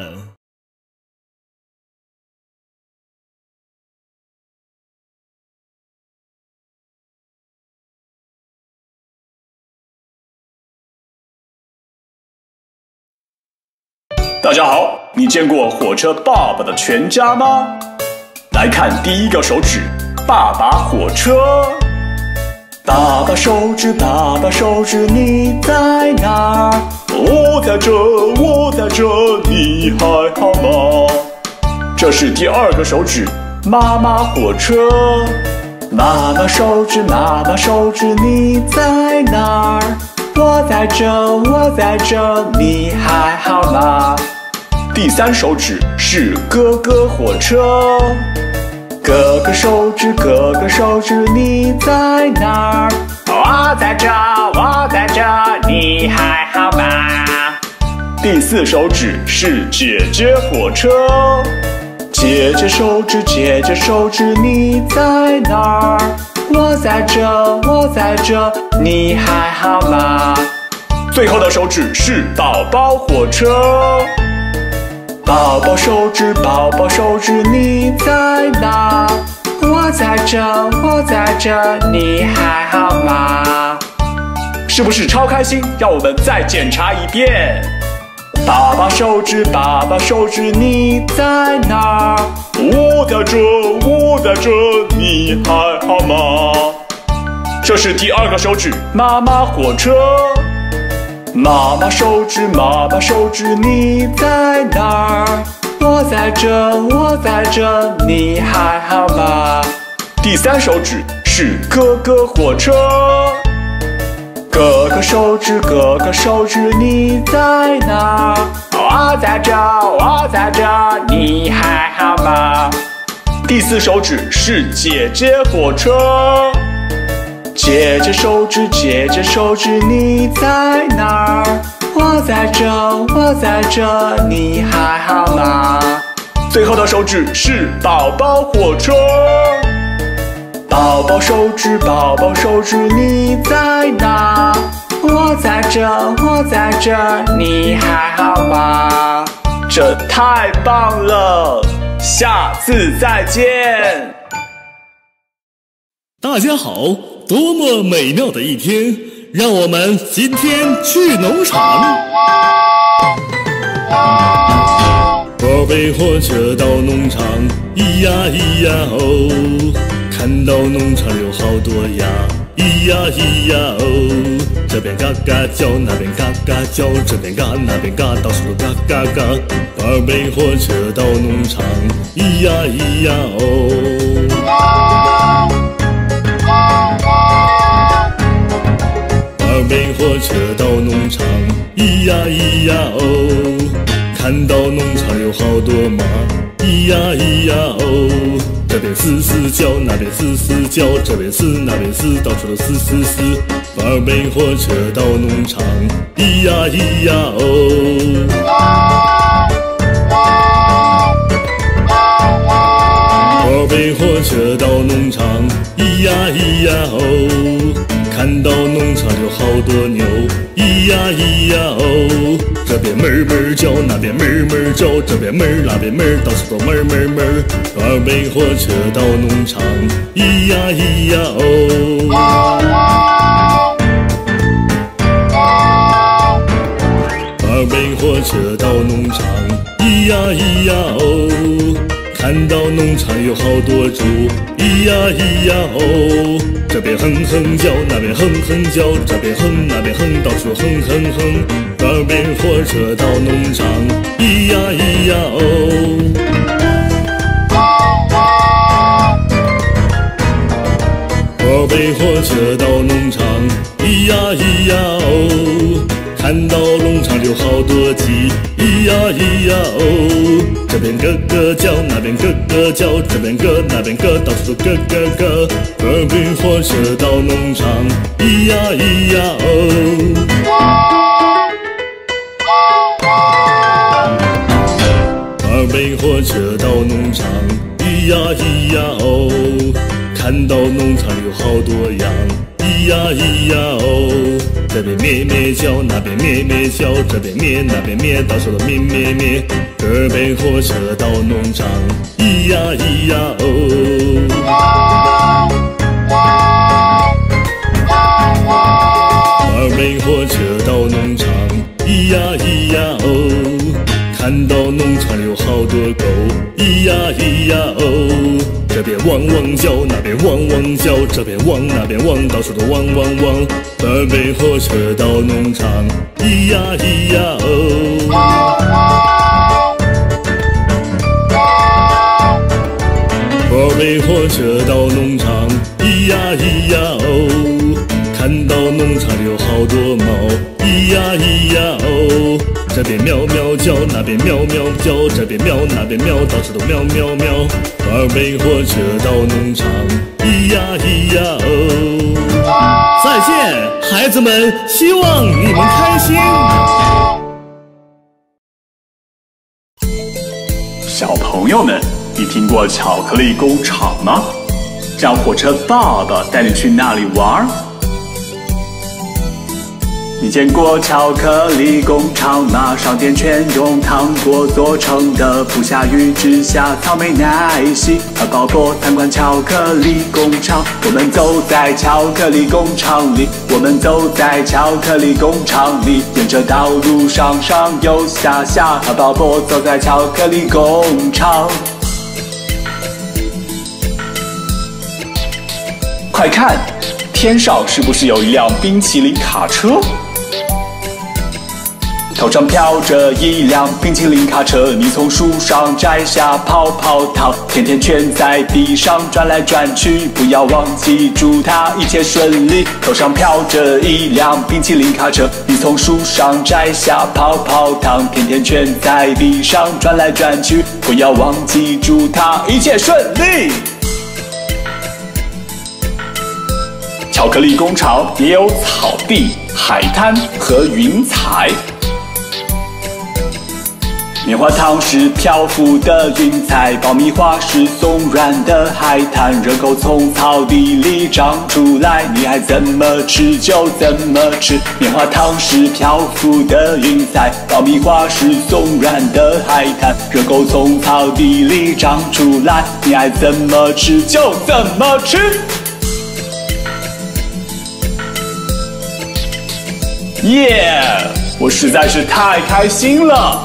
大家好，你见过火车爸爸的全家吗？来看第一个手指，爸爸火车。爸爸手指，爸爸手指，你在哪儿？我在这，我在这，你还好吗？这是第二个手指，妈妈火车。妈妈手指，妈妈手指，你在哪儿？我在这，我在这，你还好吗？第三手指是哥哥火车。哥哥手指，哥哥手指，你在哪儿？我在这，我在这，你还好吗？第四手指是姐姐火车。姐姐手指，姐姐手指，你在哪儿？我在这，我在这，你还好吗？最后的手指是宝宝火车。宝宝手指，宝宝手指，你在哪？我在这，我在这，你还好吗？是不是超开心？让我们再检查一遍。爸爸手指，爸爸手指，你在哪？我在这，我在这，你还好吗？这是第二个手指，妈妈火车。妈妈手指，妈妈手指，你在哪儿？我在这，我在这，你还好吗？第三手指是哥哥火车。哥哥手指，哥哥手指，你在哪儿？ 我在这，我在这，你还好吗？第4手指是姐姐火车，姐姐手指，姐姐手指，你在哪儿？我在这，我在这，你还好吗？最后的手指是宝宝火车，宝宝手指，宝宝手指，你在哪？我在这，我在这，你还好吗？这太棒了，下次再见。 大家好，多么美妙的一天！让我们今天去农场。宝贝火车到农场，咿呀咿呀哦，看到农场有好多鸭，咿呀咿呀哦，这边嘎嘎叫，那边嘎嘎叫，这边嘎那边嘎，到处都嘎嘎嘎。宝贝火车到农场，咿呀咿呀哦。宝贝火车到农场，咿呀咿呀哦，看到农场有好多马，咿呀咿呀哦，这边嘶嘶叫，那边嘶嘶叫，这边嘶那边嘶，到处都嘶嘶嘶。宝贝火车到农场，咿呀咿呀哦。宝贝火车到农场，咿呀咿呀哦，看到农场有好多牛，咿呀咿呀哦，这边哞哞叫，那边哞哞叫，这边哞那边哞，到处都哞哞哞。宝贝火车到农场，咿呀咿呀哦。宝贝火车到农场，咿呀咿呀哦，看到农场有好多猪，咿呀咿呀哦，这边哼哼叫，那边哼哼叫，这边哼那边哼，到处哼哼哼。宝贝火车到农场，咿呀咿呀哦。宝贝火车到农场，咿呀咿呀哦，看到农场有好多鸡，咿呀咿呀哦，这边咯咯叫，那边咯咯叫，这边咯那边咯，到处都咯咯咯。宝贝火车到农场，咿呀咿呀哦。宝贝火车到农场，咿呀咿呀哦，看到农场有好多羊，咿呀咿呀哦，这边咩咩叫，那边咩咩叫，这边咩那边咩，到处都咩咩咩。宝贝火车到农场，咿呀咿呀哦。宝贝火车到农场，咿呀咿呀哦，看到农场有好多狗，咿呀咿呀哦，这边汪汪叫，那边汪汪叫，这边汪那边汪，到处都汪汪汪。宝贝火车到农场，咿呀咿呀哦。宝贝火车到农场，咿呀咿呀哦，看到农场有好多猫，咿呀咿呀哦，这边喵喵叫，那边喵喵叫，这边喵那边喵，到处都喵喵喵。宝贝火车到农场，咿呀咿呀哦。再见，孩子们，希望你们开心。 小朋友们，你听过巧克力工厂吗？让火车爸爸带你去那里玩。你见过巧克力工厂吗？商店全用糖果做成的，不下雨只下草莓奶昔。和宝宝参观巧克力工厂，我们走在巧克力工厂里，我们走在巧克力工厂里，沿着道路上上又下下，和宝宝走在巧克力工厂。快看，天上是不是有一辆冰淇淋卡车？ 头上飘着一辆冰淇淋卡车，你从树上摘下泡泡糖，甜甜圈在地上转来转去，不要忘记祝它一切顺利。头上飘着一辆冰淇淋卡车，你从树上摘下泡泡糖，甜甜圈在地上转来转去，不要忘记祝它一切顺利。巧克力工厂也有草地、海滩和云彩。棉花糖是漂浮的云彩，爆米花是松软的海滩，热狗从草地里长出来，你爱怎么吃就怎么吃。棉花糖是漂浮的云彩，爆米花是松软的海滩，热狗从草地里长出来，你爱怎么吃就怎么吃。耶！我实在是太开心了。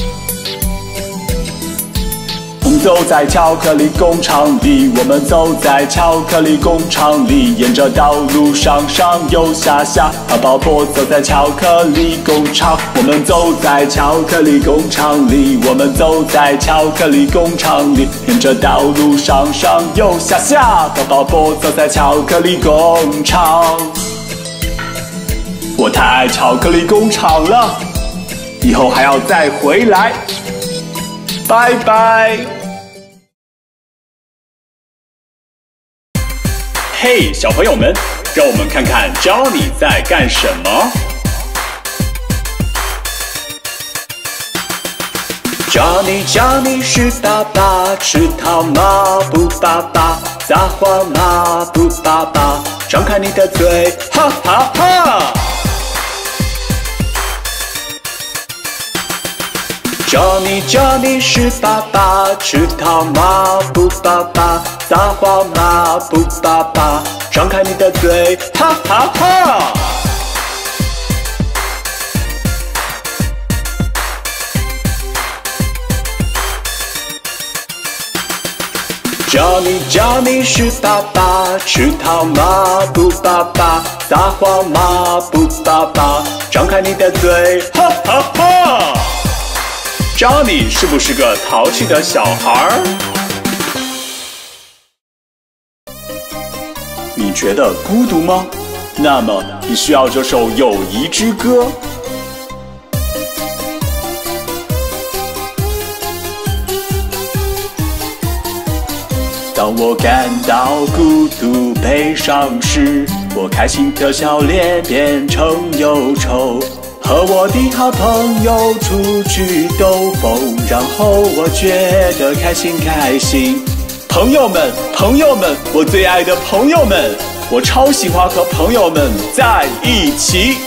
我们走在巧克力工厂里，我们走在巧克力工厂里，沿着道路上上右下下，和鲍勃走在巧克力工厂。我们走在巧克力工厂里，我们走在巧克力工厂里，沿着道路上上右下下，和鲍勃走在巧克力工厂。我太爱巧克力工厂了，以后还要再回来。拜拜。嘿，小朋友们，让我们看看 Johnny 在干什么。Johnny 是爸爸，吃桃吗？不爸爸，撒谎吗？不爸爸，张开你的嘴，哈哈哈。Johnny 是爸爸，吃桃吗？不爸爸，撒谎吗？不爸爸，张开你的嘴，哈哈哈。Johnny 是爸爸，吃桃吗？不爸爸，撒谎吗？不爸爸，张开你的嘴，哈哈哈。Johnny 是不是个淘气的小孩？你觉得孤独吗？那么你需要这首友谊之歌。当我感到孤独悲伤时，我开心的笑脸变成忧愁，和我的好朋友出去兜风，然后我觉得开心。朋友们，我最爱的朋友们，我超喜欢和朋友们在一起。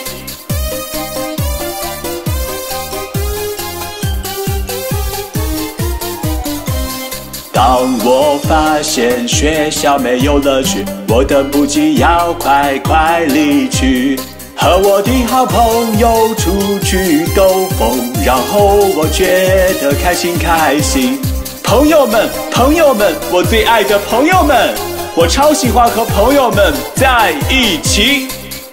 当我发现学校没有乐趣，我等不及要快快离去，和我的好朋友出去兜风，然后我觉得开心。朋友们，我最爱的朋友们，我超喜欢和朋友们在一起。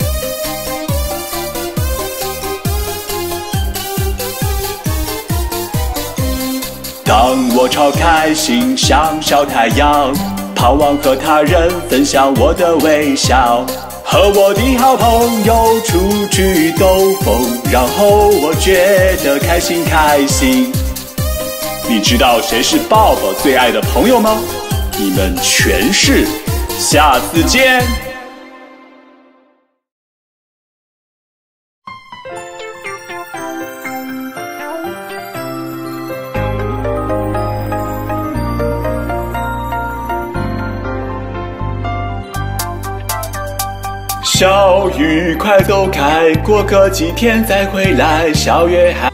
当我超开心，像小太阳，盼望和他人分享我的微笑，和我的好朋友出去兜风，然后我觉得开心。你知道谁是爸爸最爱的朋友吗？你们全是。下次见。小雨快走开，过个几天再回来。小月还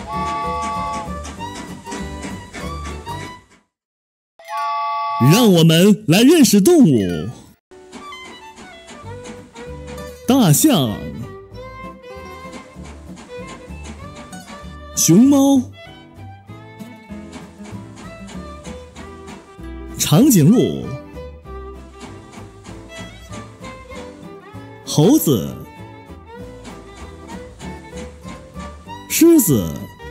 让我们来认识动物。大象、熊猫、长颈鹿、猴子、狮子。 子、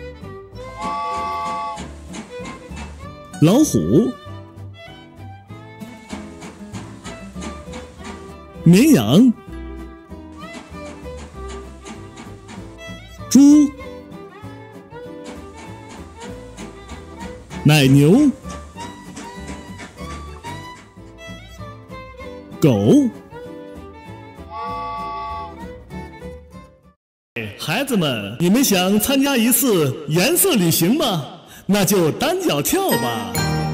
老虎、绵羊、猪、奶牛、狗。孩子们，你们想参加一次颜色旅行吗？那就单脚跳吧。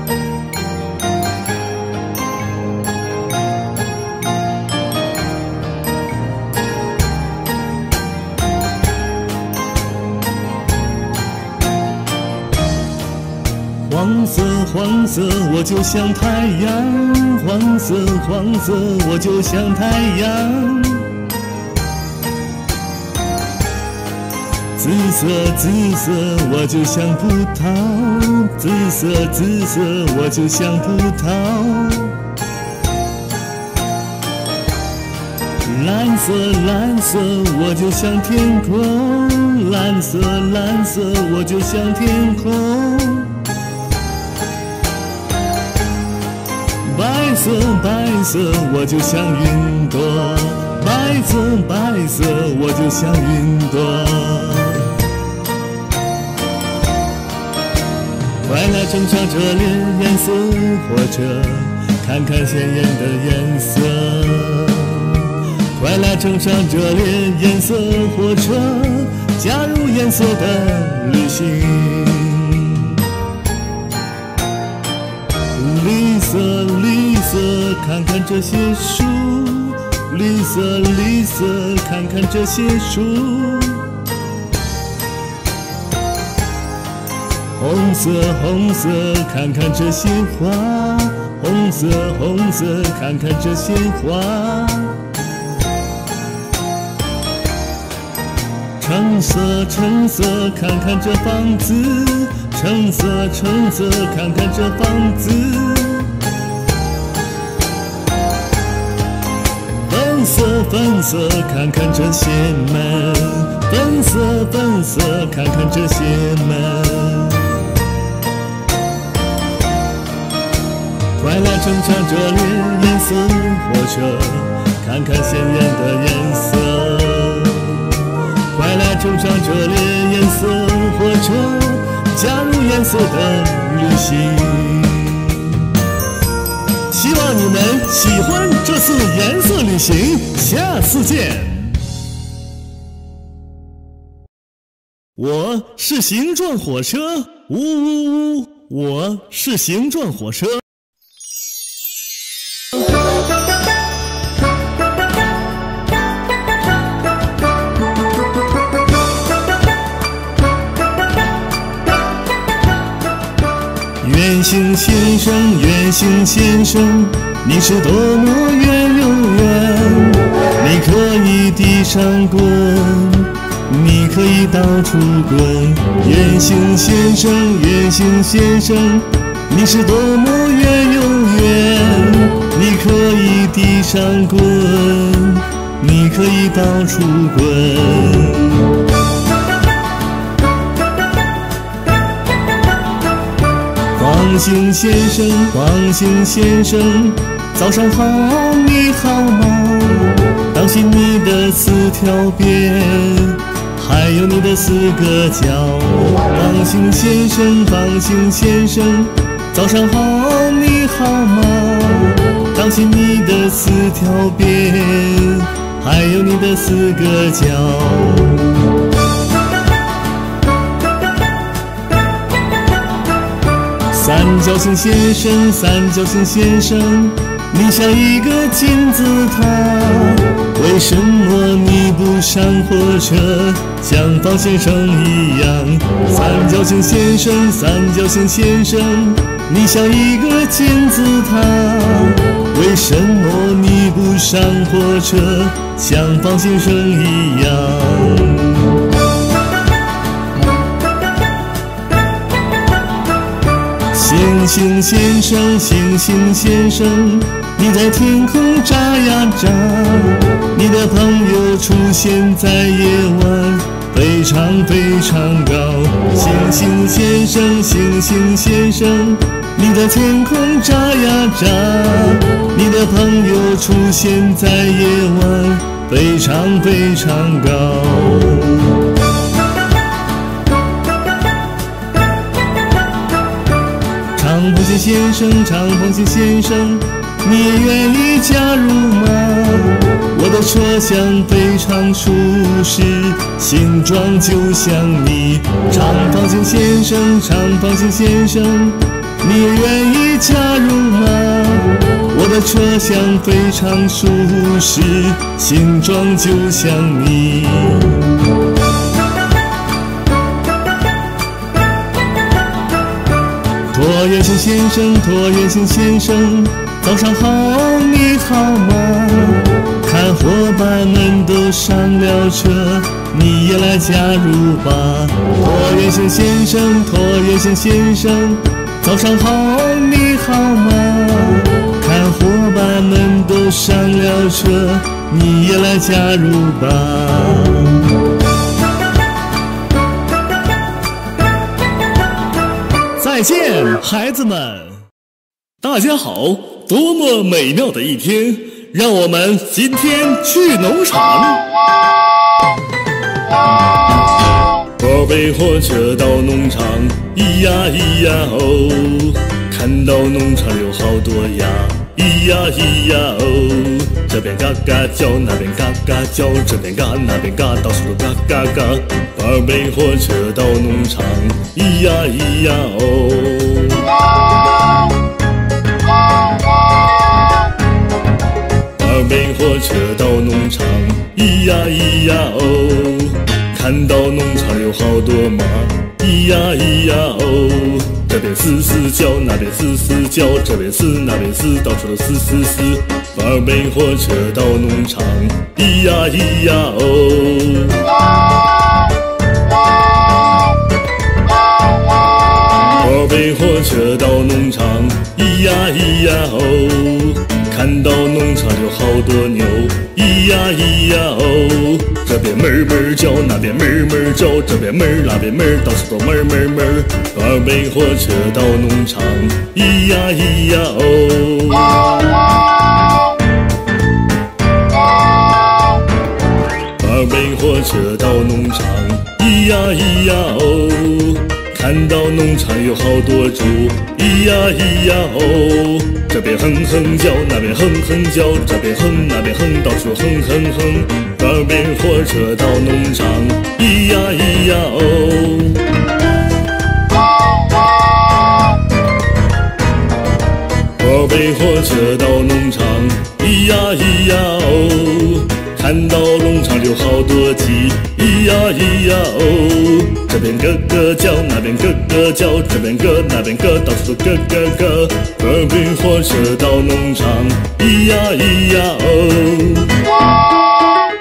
黄色黄色，我就像太阳，黄色黄色，我就像太阳。紫色紫色，我就像葡萄，紫色紫色，我就像葡萄。蓝色蓝色，我就像天空，蓝色蓝色，我就像天空。白色白色，我就像云朵，白色白色，我就像云朵。快来乘上这列颜色火车，看看鲜艳的颜色。快来乘上这列颜色火车，加入颜色的旅行。绿色绿色，看看这些树，绿色绿色，看看这些树。红色红色，看看这些花，红色红色，看看这些花。橙色橙色，看看这房子，橙色橙色，看看这房子。粉色粉色，看看这些门，粉色粉色，看看这些门。快来乘上这列颜色火车，看看鲜艳的颜色。快来乘上这列颜色火车，加入颜色的旅行。希望你们喜欢这次颜色旅行，下次见。我是形状火车，呜呜呜！我是形状火车。圆形先生，圆形先生，你是多么圆又圆。你可以地上滚，你可以到处滚。圆形先生，圆形先生，你是多么圆又圆。你可以地上滚，你可以到处滚。黄星先生，黄星先生，早上好，你好吗？当心你的4条边，还有你的4个角。黄星先生，黄星先生，早上好，你好吗？当心你的4条边，还有你的4个角。三角形先生，三角形先生，你像一个金字塔，为什么你不上火车，像方先生一样？三角形先生，三角形先生，你像一个金字塔，为什么你不上火车，像方先生一样？星星先生，星星先生，你在天空眨呀眨，你的朋友出现在夜晚， 非常非常高。星星先生，星星先生，你在天空眨呀眨，你的朋友出现在夜晚，非常非常高。长螃蟹先生，长螃蟹先生，你也愿意加入吗？我的车厢非常舒适，形状就像你。长螃蟹先生，长螃蟹先生，你也愿意加入吗？我的车厢非常舒适，形状就像你。椭圆形先生，椭圆形先生，早上好，你好吗？看伙伴们都上了车，你也来加入吧。椭圆形先生，椭圆形先生，早上好，你好吗？看伙伴们都上了车，你也来加入吧。再见，孩子们！大家好，多么美妙的一天！让我们今天去农场。宝贝火车到农场，咿呀咿呀哦，看到农场有好多鸭，咿呀咿呀哦，这边嘎嘎叫，那边嘎嘎叫，这边嘎那边嘎，到处都嘎嘎嘎。宝贝火车到农场，咿呀咿呀哦。宝贝火车到农场，咿呀咿呀哦，看到农场有好多马，咿呀咿呀哦，这边嘶嘶叫，那边嘶嘶叫，这边嘶那边嘶，到处都嘶嘶嘶。宝贝火车到农场，咿呀咿呀哦。宝贝火车到农场，咿呀咿呀哦，看到农场有好多牛，咿呀咿呀哦，这边哞哞叫，那边哞哞叫，这边哞那边哞，到处都哞哞哞。宝贝火车到农场，咿呀咿呀哦。宝贝火车到农场，咿呀咿呀哦，看到农场有好多猪，咿呀咿呀哦，这边哼哼叫，那边哼哼叫，这边哼那边哼，到处哼哼哼。宝贝火车到农场，咿呀咿呀哦。宝贝火车到农场，咿呀咿呀哦，看到农场有好多鸡，咿呀咿呀哦，这边咯咯叫，那边咯咯叫，这边咯那边咯，到处都咯咯咯。宝贝火车到农场，咿呀咿呀哦。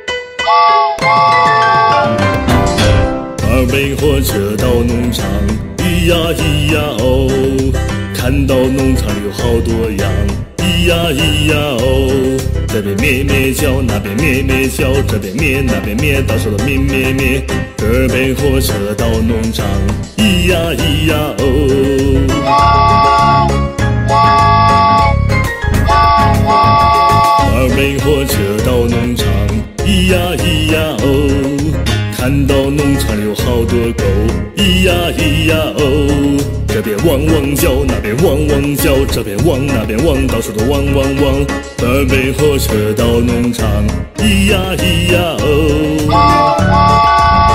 宝贝火车到农场，咿呀咿呀哦，看到农场有好多羊，咿呀咿呀哦，这边咩咩叫，那边咩咩叫，这边咩那边咩，到处都咩咩咩。宝贝火车到农场，咿呀咿呀哦。宝贝火车到农场，咿呀咿呀哦，看到农场有好多狗，咿呀咿呀哦，这边汪汪叫，那边汪汪叫，这边汪那边汪，到处都汪汪汪。宝贝火车到农场，咿呀咿呀哦。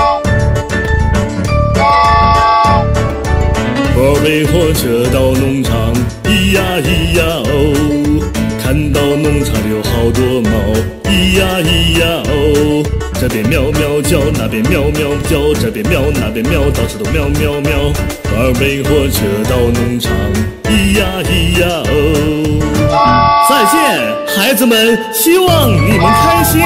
宝贝火车到农场，咿呀咿呀哦，看到农场有好多猫，咿呀咿呀哦，这边喵喵叫，那边喵喵叫，这边喵那边喵，到处都喵喵喵。宝贝火车到农场，咿呀咿呀哦。再见，孩子们，希望你们开心。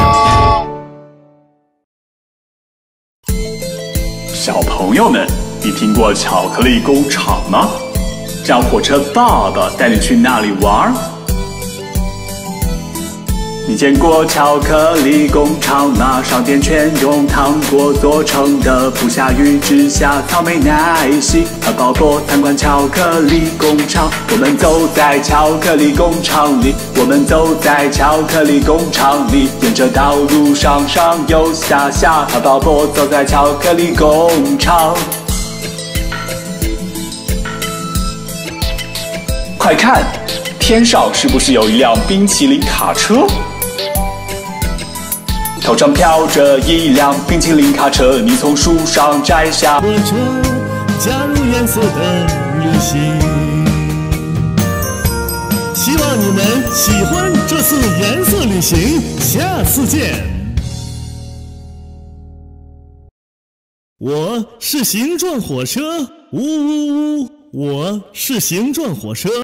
小朋友们，你听过巧克力工厂吗？让火车爸爸带你去那里玩。 你见过巧克力工厂吗？商店全用糖果做成的，不下雨只下草莓奶昔。鲍勃参观巧克力工厂，我们走在巧克力工厂里，我们走在巧克力工厂里，沿着道路上上又下下，鲍勃走在巧克力工厂。快看，天上是不是有一辆冰淇淋卡车？头上飘着一辆冰淇淋卡车，你从树上摘下火车，加入颜色的旅行。希望你们喜欢这次颜色旅行，下次见。我是形状火车，呜呜呜！我是形状火车。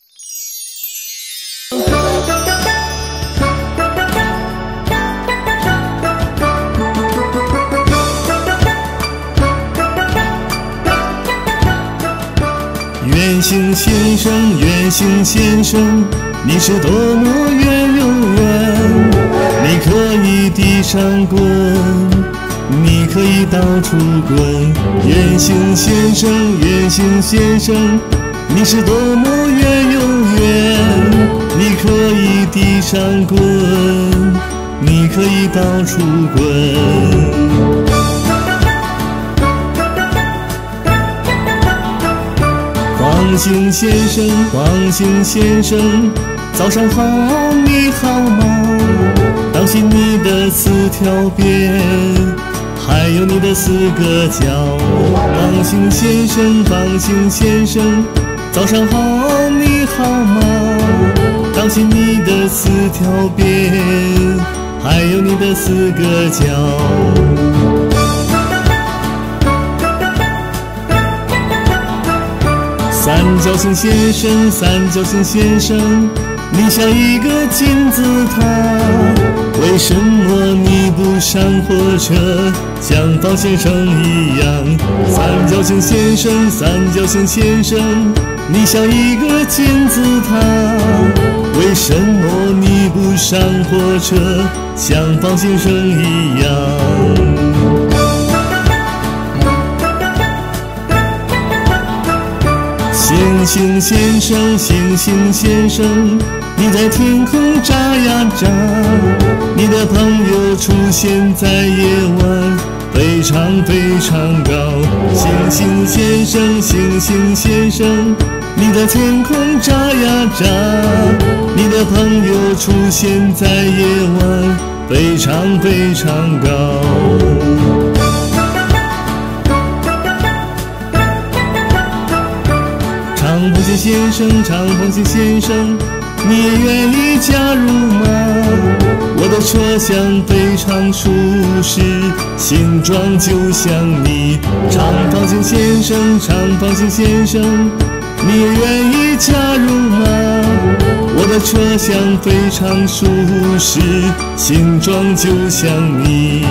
圆形先生，圆形先生，你是多么圆又圆！你可以地上滚，你可以到处滚。圆形先生，圆形先生，你是多么圆又圆！你可以地上滚，你可以到处滚。方形先生，方形先生，早上好，你好吗？当心你的四条边，还有你的四个角。方形先生，方形先生，早上好，你好吗？当心你的四条边，还有你的四个角。三角形先生，三角形先生，你像一个金字塔，为什么你不上火车，像方先生一样？三角形先生，三角形先生，你像一个金字塔，为什么你不上火车，像方先生一样？星星先生，星星先生，你在天空眨呀眨，你的朋友出现在夜晚，非常非常高。星星先生，星星先生，你在天空眨呀眨，你的朋友出现在夜晚，非常非常高。长螃蟹先生，长螃蟹先生，你也愿意加入吗？我的车厢非常舒适，形状就像你。长螃蟹先生，长螃蟹先生，你也愿意加入吗？我的车厢非常舒适，形状就像你。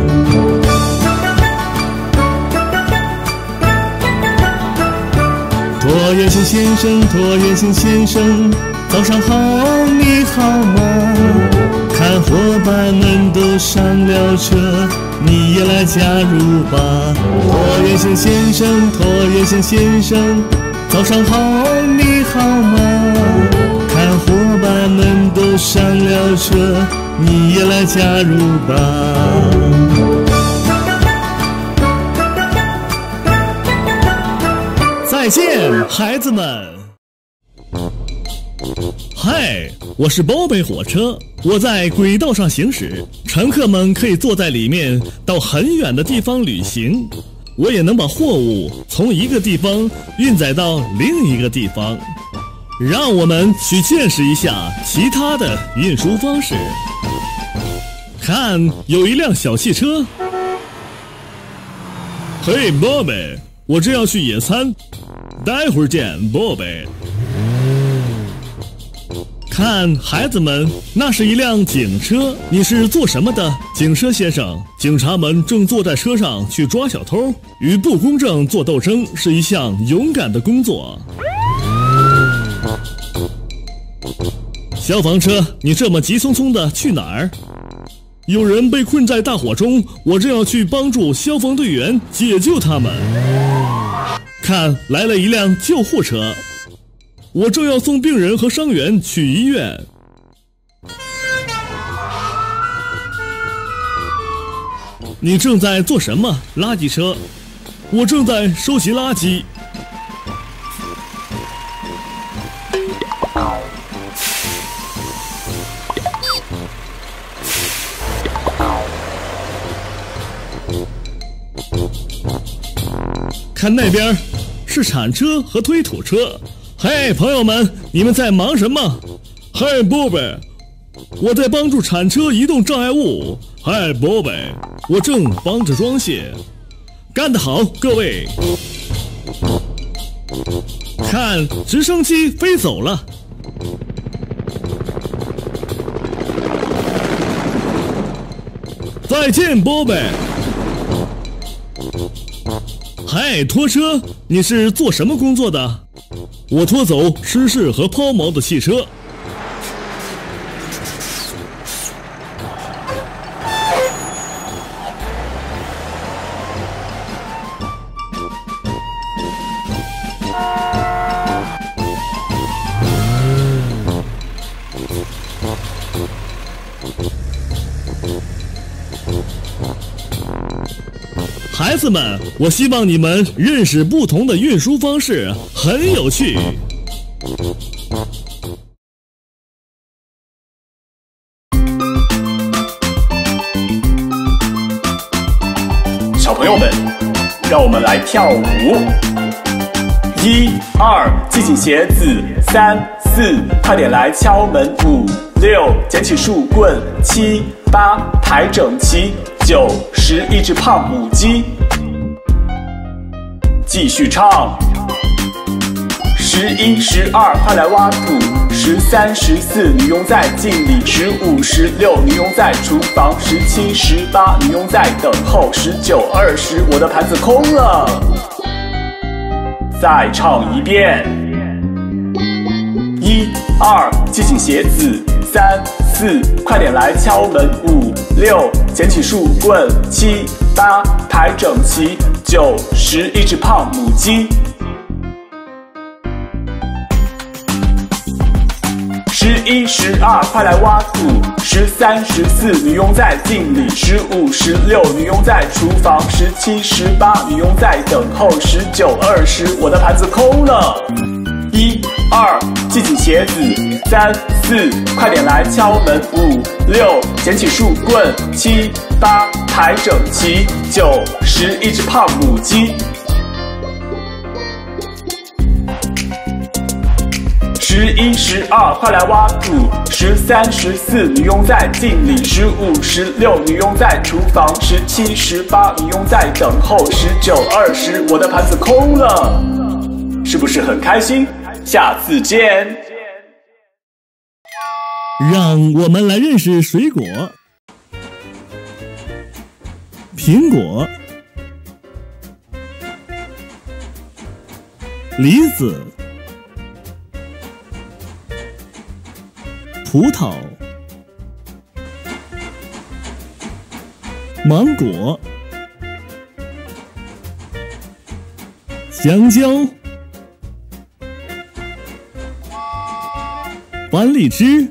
椭圆形先生，椭圆形先生，早上好，你好吗？看伙伴们都上了车，你也来加入吧。椭圆形先生，椭圆形先生，早上好，你好吗？看伙伴们都上了车，你也来加入吧。再见，孩子们！嗨，我是包贝火车，我在轨道上行驶，乘客们可以坐在里面到很远的地方旅行。我也能把货物从一个地方运载到另一个地方。让我们去见识一下其他的运输方式。看，有一辆小汽车。嘿，宝贝，我正要去野餐。待会儿见，宝贝。看，孩子们，那是一辆警车，你是做什么的，警车先生？警察们正坐在车上去抓小偷，与不公正做斗争是一项勇敢的工作。 消防车，你这么急匆匆的去哪儿？有人被困在大火中，我正要去帮助消防队员解救他们。看，来了一辆救护车，我正要送病人和伤员去医院。你正在做什么？垃圾车，我正在收集垃圾。看那边，是铲车和推土车。嘿，朋友们，你们在忙什么？嘿，波贝，我在帮助铲车移动障碍物。嘿，波贝，我正帮着装卸。干得好，各位！看，直升机飞走了。再见，波贝。嗨，拖车，你是做什么工作的？我拖走失事和抛锚的汽车。孩子们，我希望你们认识不同的运输方式，很有趣。 小朋友们，让我们来跳舞。1、2，系紧鞋子。3、4，快点来敲门。5、6，捡起树棍。7、8，排整齐。9、10，一只胖母鸡。继续唱。11、12，快来挖土。13、14，女佣在敬礼。15、16，女佣在厨房。17、18，女佣在等候。19、20，我的盘子空了。再唱一遍。1、2，系紧鞋子。3、4，快点来敲门。5、6，捡起树棍。7、8，排整齐。9、10，一只胖母鸡。11、12，快来挖土。13、14，女佣在敬礼。15、16，女佣在厨房。17、18，女佣在等候。19、20，我的盘子空了。1、2，系紧鞋子。3、4，快点来敲门。5、6，捡起树棍。7、8，排整齐。9、10，一只胖母鸡。11、12，快来挖土。13、14，女佣在敬礼。15、16，女佣在厨房。17、18，女佣在等候。19、20，我的盘子空了。是不是很开心？下次见。 让我们来认识水果。苹果、梨子、葡萄、芒果、香蕉、番荔枝、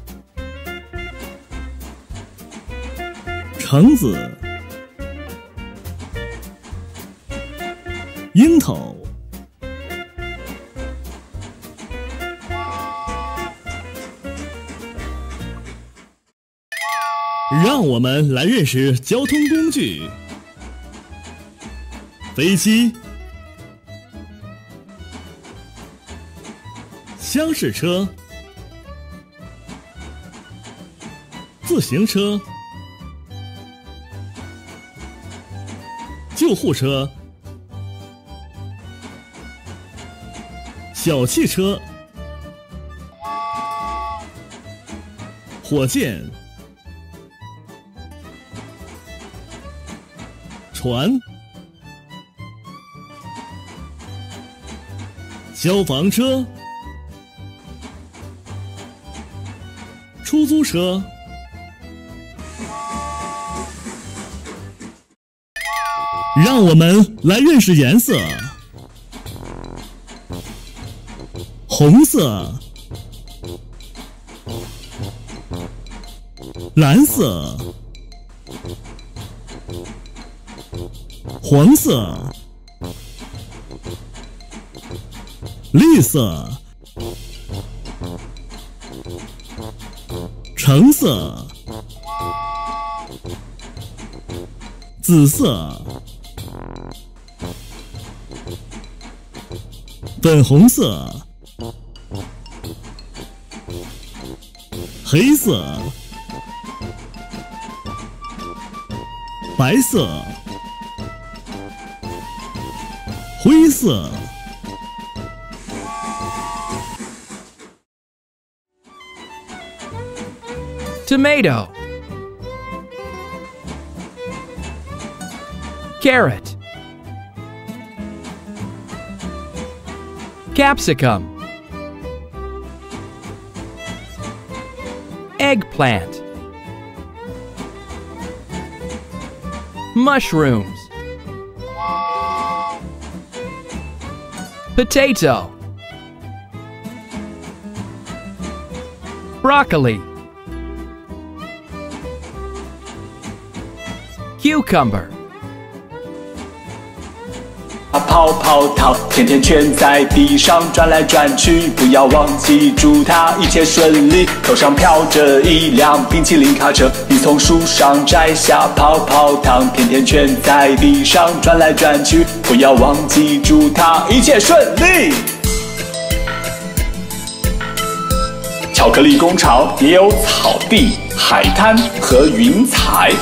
橙子、樱桃、让我们来认识交通工具。飞机、厢式车、自行车、救护车、小汽车、火箭、船、消防车、 租车。让我们来认识颜色。红色、蓝色、黄色、绿色、橙色、紫色、粉红色、黑色、白色、灰色。 Tomato. Carrot. Capsicum. Eggplant. Mushrooms. Potato. Broccoli. Cucumber. 跑跑逃，甜甜圈在地上转来转去，不要忘记住它，一切顺利。头上飘着一辆冰淇淋卡车，你从树上摘下泡泡糖，甜甜圈在地上转来转去，不要忘记住它，一切顺利。巧克力工厂也有草地、海滩和云彩。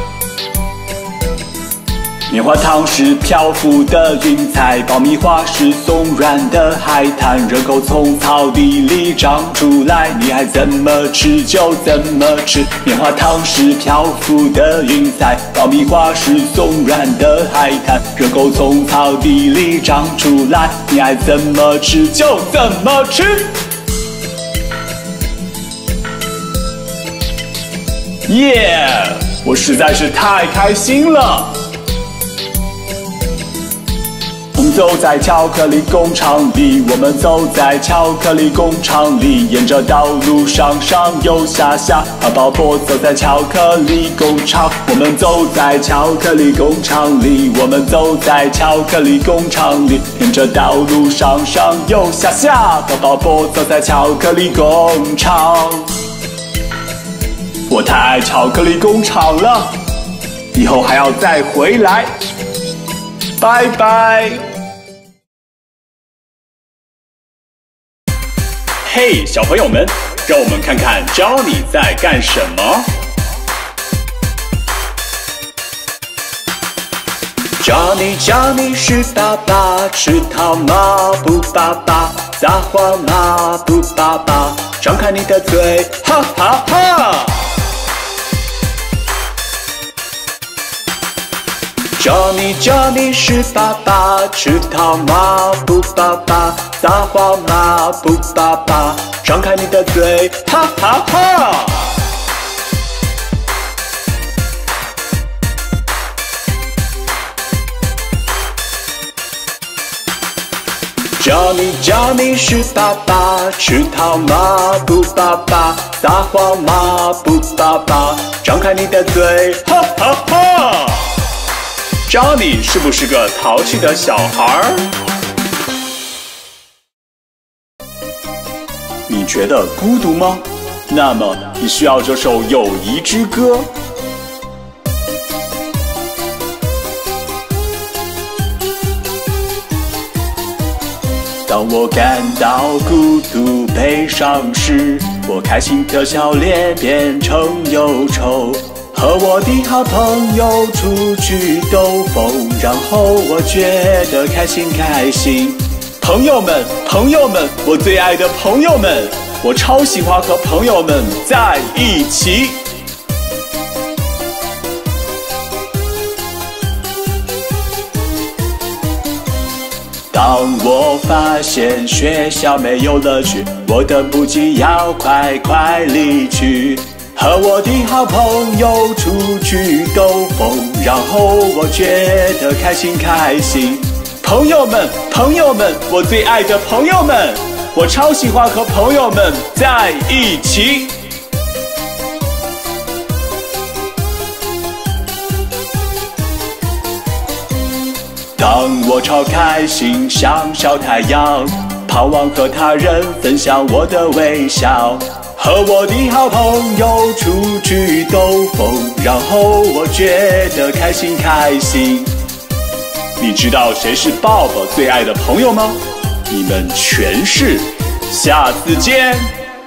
棉花糖是漂浮的云彩，爆米花是松软的海滩，热狗从草地里长出来，你爱怎么吃就怎么吃。棉花糖是漂浮的云彩，爆米花是松软的海滩，热狗从草地里长出来，你爱怎么吃就怎么吃。耶！我实在是太开心了。我们走在巧克力工厂里，我们走在巧克力工厂里，沿着道路上上右下下，和宝宝走在巧克力工厂。我们走在巧克力工厂里，我们走在巧克力工厂里，沿着道路上上右下下，和宝宝走在巧克力工厂。我太爱巧克力工厂了，以后还要再回来。拜拜。嘿，小朋友们，让我们看看 Johnny 在干什么。Johnny 是爸爸，吃糖吗？不爸爸，撒谎吗？不爸爸，张开你的嘴，哈哈哈。Johnny 是爸爸，吃糖吗？不爸爸，撒谎吗？不爸爸，张开你的嘴，哈哈哈。Johnny 是爸爸，吃糖吗？不爸爸，撒谎吗？不爸爸，张开你的嘴，哈哈哈。Johnny 是不是个淘气的小孩儿？你觉得孤独吗？那么你需要这首友谊之歌。当我感到孤独悲伤时，我开心的笑脸变成忧愁。和我的好朋友出去兜风，然后我觉得开心。朋友们，我最爱的朋友们，我超喜欢和朋友们在一起。当当我发现学校没有乐趣，我等不及要快快离去，和我的好朋友出去兜风，然后我觉得开心开心。朋友们，朋友们，我最爱的朋友们，我超喜欢和朋友们在一起。当我超开心，像小太阳，盼望和他人分享我的微笑，和我的好朋友出去兜风，然后我觉得开心开心。你知道谁是爸爸最爱的朋友吗？你们全是。下次见。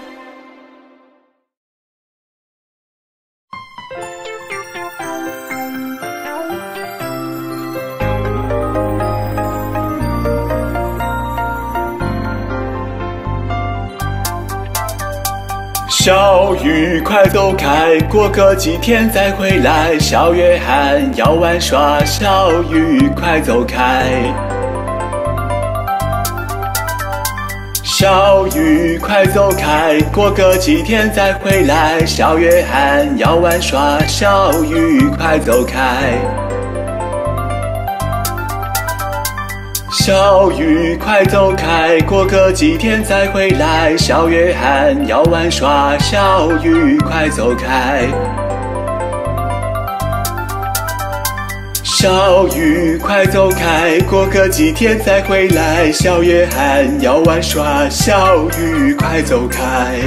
小雨快走开，过个几天再回来。小约翰要玩耍，小雨快走开。小雨快走开，过个几天再回来。小约翰要玩耍，小雨快走开。小雨快走开，过个几天再回来。小约翰要玩耍，小雨快走开。小雨快走开，过个几天再回来。小约翰要玩耍，小雨快走开。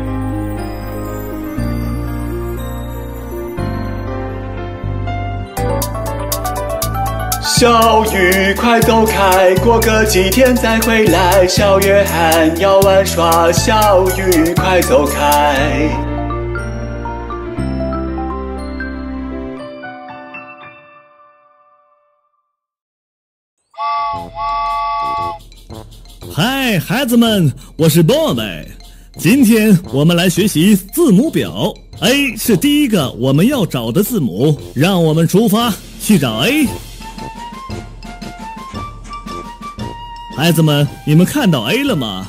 小雨快走开，过个几天再回来。小约翰要玩耍，小雨快走开。 嗨，孩子们，我是 Bob。今天我们来学习字母表。A 是第一个我们要找的字母，让我们出发去找 A。孩子们，你们看到 A 了吗？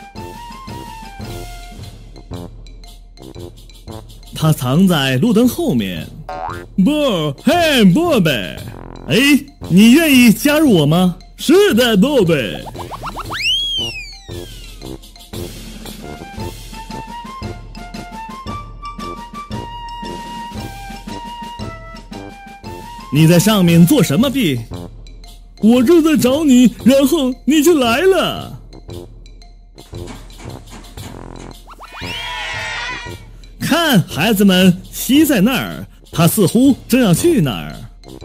它藏在路灯后面。嘿 Bob， 你愿意加入我吗？是的 Bob。你在上面做什么 B？ 我正在找你，然后你就来了。看，孩子们，C在那儿，他似乎正要去那儿。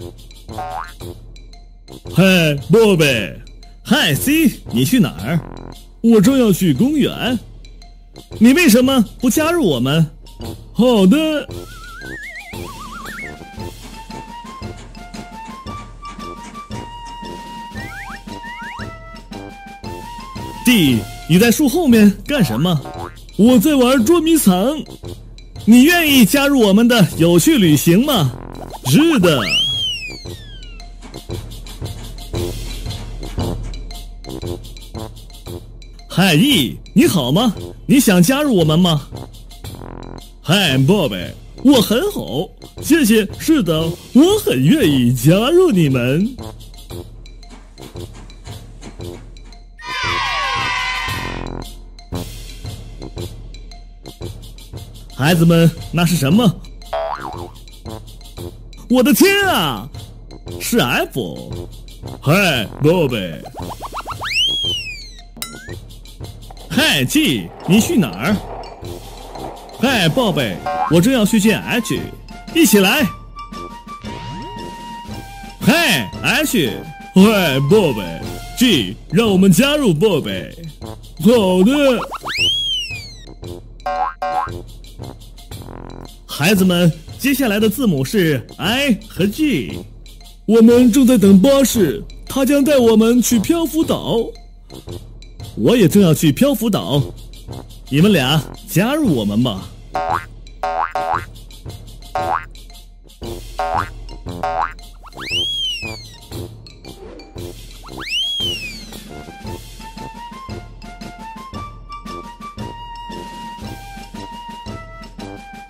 嘿 ，Bob， 嗨 C， 你去哪儿？我正要去公园。你为什么不加入我们？好的。D， 你在树后面干什么？我在玩捉迷藏。你愿意加入我们的有趣旅行吗？是的。嗨 E， 你好吗？你想加入我们吗？嗨 Bob， 我很好，谢谢。是的，我很愿意加入你们。孩子们，那是什么？我的天啊，是 F。嗨 Bob。嗨 G， 你去哪儿？嗨 Bob， 我正要去见 H， 一起来。嗨 H， 嗨 Bob G， 让我们加入 Bob。好的。孩子们，接下来的字母是 I 和 G。我们正在等巴士，它将带我们去漂浮岛。我也正要去漂浮岛，你们俩加入我们吧。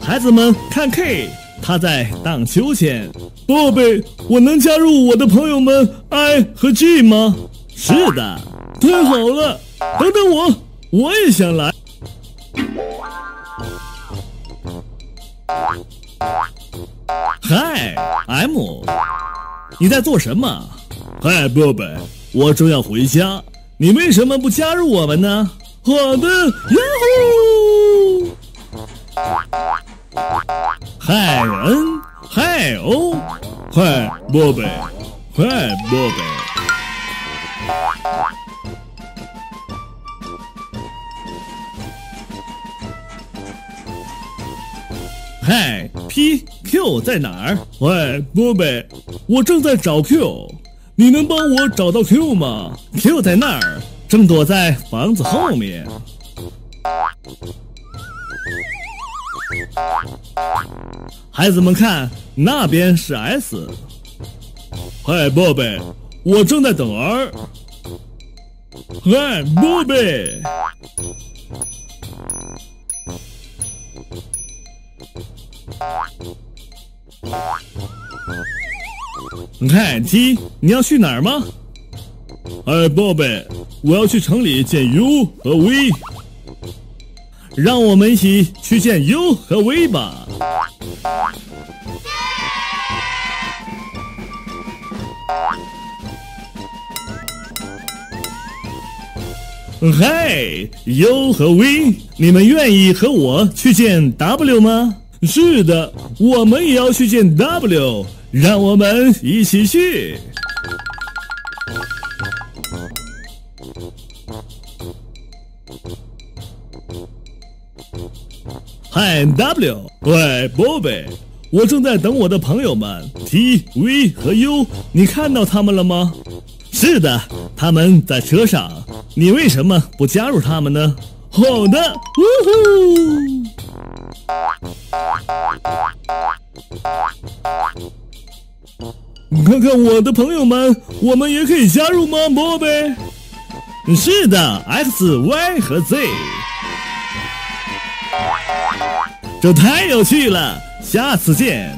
孩子们看 K， 他在荡秋千。宝贝，我能加入我的朋友们 I 和 G 吗？是的，太好了。等等我也想来。嗨 ，M， 你在做什么？嗨，宝贝，我正要回家，你为什么不加入我们呢？好的，呀呼！嗨 N， 嗨 O， 嗨，宝贝，嗨，宝贝。嗨 ，P Q 在哪儿？喂，宝贝，我正在找 Q， 你能帮我找到 Q 吗 ？Q 在那儿，正躲在房子后面。孩子们看，那边是 S。嗨，宝贝，我正在等儿。嗨，宝贝。你看 T， 你要去哪儿吗？哎，宝贝，我要去城里见 U 和 V， 让我们一起去见 U 和 V 吧。嗨 ，U 和 V， 你们愿意和我去见 W 吗？是的，我们也要去见 W， 让我们一起去。嗨 W， 喂，宝贝，我正在等我的朋友们 T、V 和 U， 你看到他们了吗？是的，他们在车上，你为什么不加入他们呢？好的，呜呼！看看我的朋友们，我们也可以加入吗，宝贝？是的 ，X、Y 和 Z， 这太有趣了，下次见。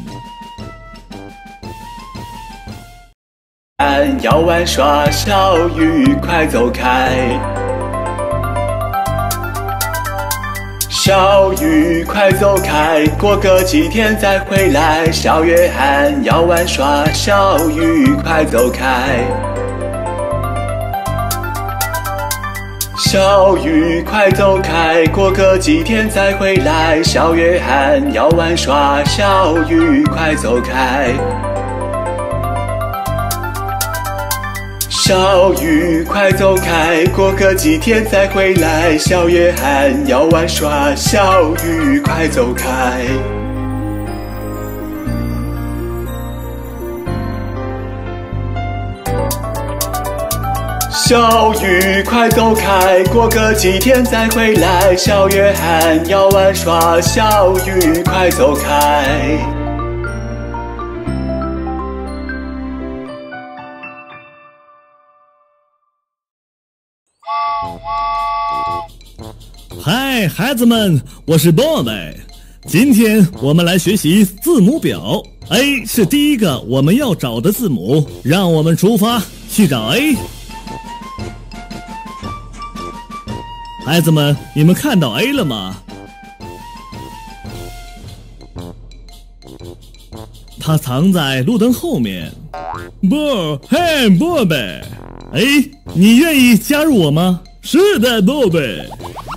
要玩耍，小鱼快走开！小鱼快走开，过个几天再回来。小约翰要玩耍，小鱼快走开。小鱼快走开，过个几天再回来。小约翰要玩耍，小鱼快走开。小鱼快走开，过个几天再回来。小约翰要玩耍，小鱼快走开。小鱼快走开，过个几天再回来。小约翰要玩耍，小鱼快走开。 嗨，孩子们，我是 Bob。今天我们来学习字母表 ，A 是第一个我们要找的字母，让我们出发去找 A。孩子们，你们看到 A 了吗？它藏在路灯后面。嘿，宝贝，哎，你愿意加入我吗？是的，宝贝。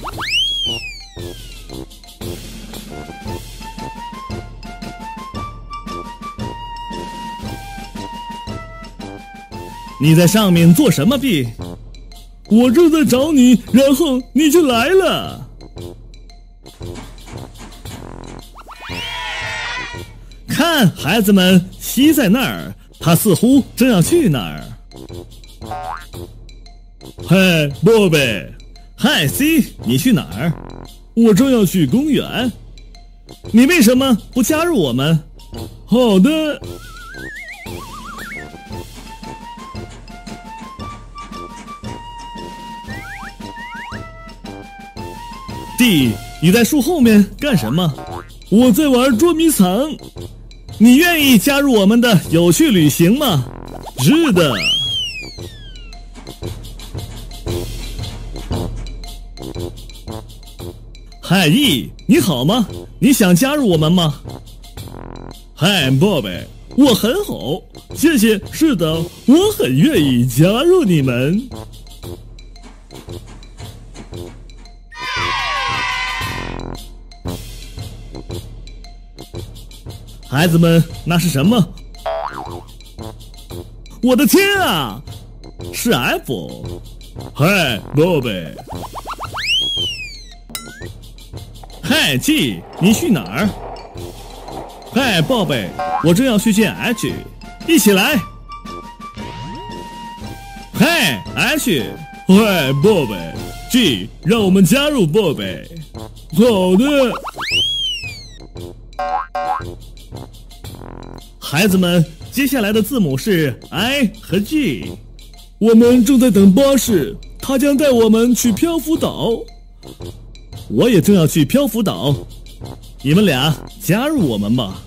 你在上面做什么 B？ 我正在找你，然后你就来了。看，孩子们，C在那儿，他似乎正要去那儿。嗨，宝贝，嗨 C， 你去哪儿？我正要去公园。你为什么不加入我们？好的。D， 你在树后面干什么？ 我在玩捉迷藏。你愿意加入我们的有趣旅行吗？是的。嗨，E，你好吗？你想加入我们吗？嗨，宝贝，我很好，谢谢。是的，我很愿意加入你们。孩子们，那是什么？我的天啊，是 F。嗨，宝贝。嗨，G，你去哪儿？嗨，宝贝，我正要去见 H， 一起来。嗨 ，H， 嗨，宝贝 ，G， 让我们加入宝贝。好的。孩子们，接下来的字母是 I 和 G。我们正在等巴士，它将带我们去漂浮岛。我也正要去漂浮岛，你们俩加入我们吧。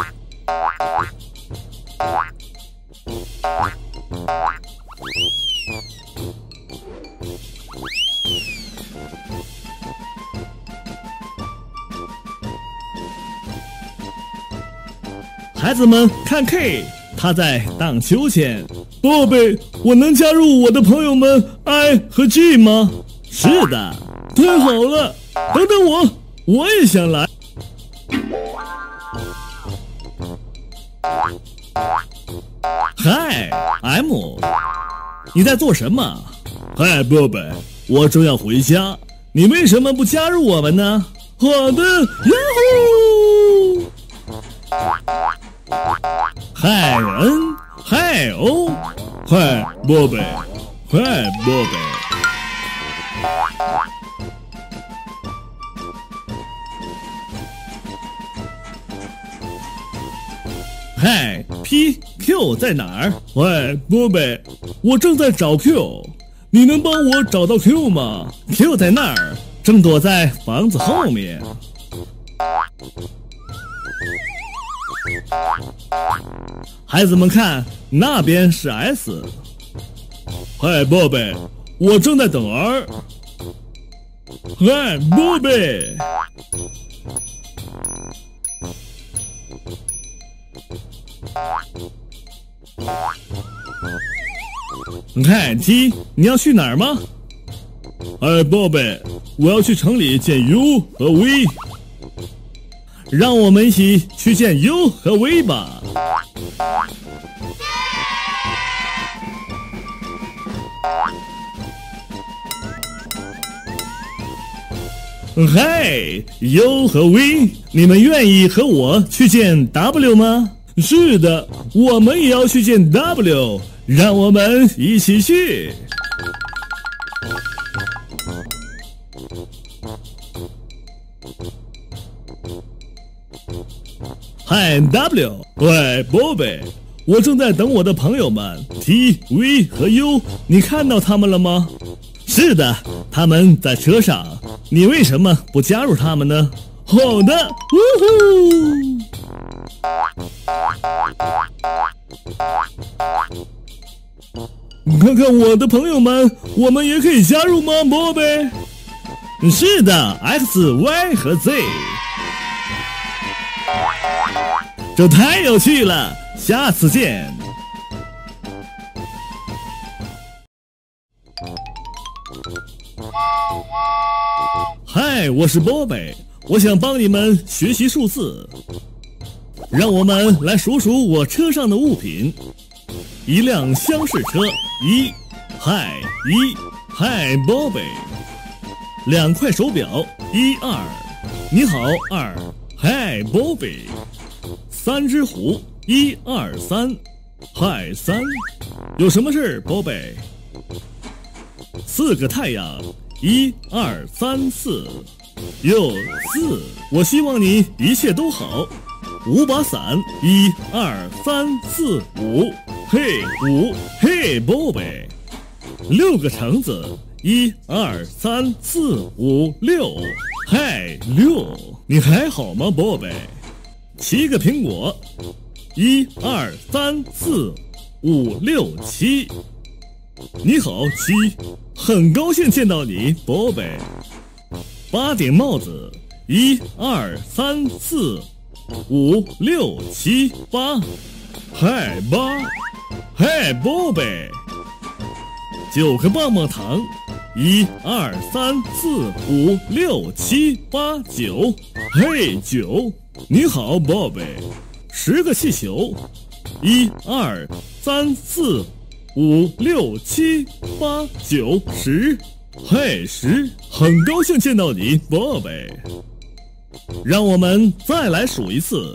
孩子们，看 K， 他在荡秋千。宝贝，我能加入我的朋友们 I 和 G 吗？是的，太好了。等等我也想来。嗨 ，M， 你在做什么？嗨，宝贝，我正要回家，你为什么不加入我们呢？好的，呀呼！嗨 N， 嗨 O， 嗨，宝贝，嗨，宝贝。嗨 ，P Q 在哪儿？喂，宝贝，我正在找 Q， 你能帮我找到 Q 吗 ？Q 在那儿，正躲在房子后面。孩子们看，那边是 S。嗨，宝贝，我正在等儿。嗨，宝贝。你看 T， 你要去哪儿吗？哎，宝贝，我要去城里见 U 和 V， 让我们一起去见 U 和 V 吧。嗨 ，U 和 V， 你们愿意和我去见 W 吗？是的，我们也要去见 W， 让我们一起去。嗨 W， 喂，宝贝，我正在等我的朋友们 T、V 和 U， 你看到他们了吗？是的，他们在车上，你为什么不加入他们呢？好的，呜呼！看看我的朋友们，我们也可以加入吗，宝贝？是的 ，X、Y 和 Z。这太有趣了，下次见。嗨，我是宝贝，我想帮你们学习数字。让我们来数数我车上的物品。一辆厢式车，一，嗨，一，嗨，宝贝。2块手表，1、2，你好2，嗨，宝贝。3只虎，1、2、3，嗨3，有什么事，宝贝？4个太阳，1、2、3、4，哟4，我希望你一切都好。5把伞，1、2、3、4、5，嘿5，嘿宝贝。6个橙子，1、2、3、4、5、6， 嗨，6，你还好吗，宝贝？7个苹果，1、2、3、4、5、6、7。你好，7，很高兴见到你，宝贝。8顶帽子，1、2、3、4、5、6、7、8。嗨，8，嗨，宝贝。9个棒棒糖。1、2、3、4、5、6、7、8、9，嘿，9，你好，宝贝。10个气球，1、2、3、4、5、6、7、8、9、10，嘿，10，很高兴见到你，宝贝。让我们再来数一次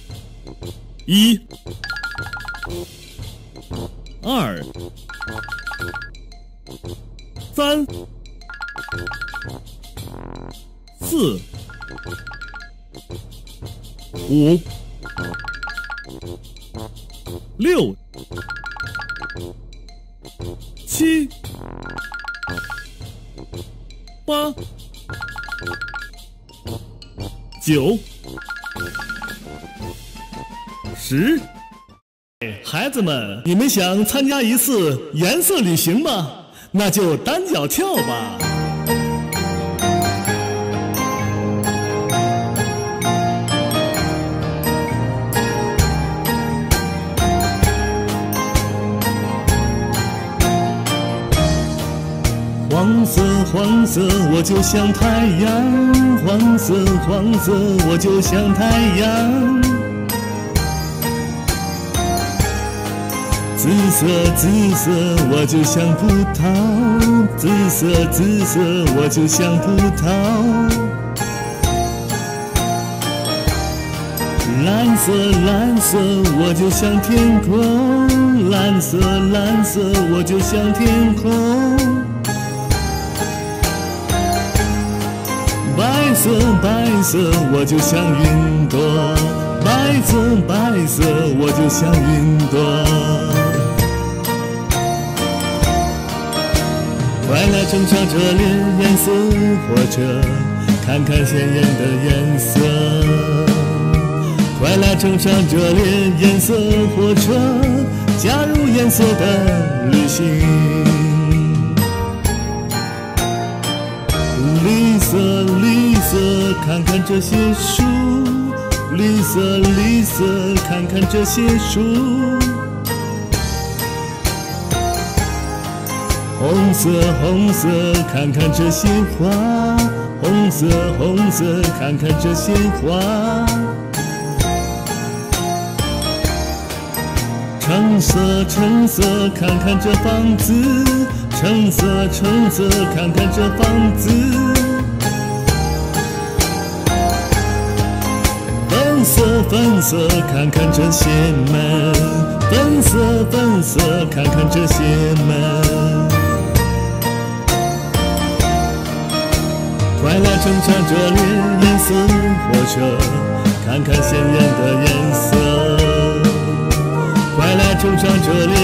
，1、2、3、4、5、6、7、8、9、10。孩子们，你们想参加一次颜色旅行吗？那就单脚跳吧。黄色黄色，我就像太阳，黄色黄色，我就像太阳。紫色紫色，我就像葡萄，紫色紫色，我就像葡萄。蓝色蓝色，我就像天空，蓝色蓝色，我就像天空。白色白色，我就像云朵，白色白色，我就像云朵。快来乘上这列颜色火车，看看鲜艳的颜色。快来乘上这列颜色火车，加入颜色的旅行。绿色绿色，看看这些树，绿色绿色，看看这些树。红色红色，看看这些花，红色红色，看看这些花。橙色橙色，看看这房子，橙色橙色，看看这房子。粉色粉色，看看这些门，粉色粉色，看看这些门。快来乘上这列颜色火车，看看鲜艳的颜色。快来乘上这列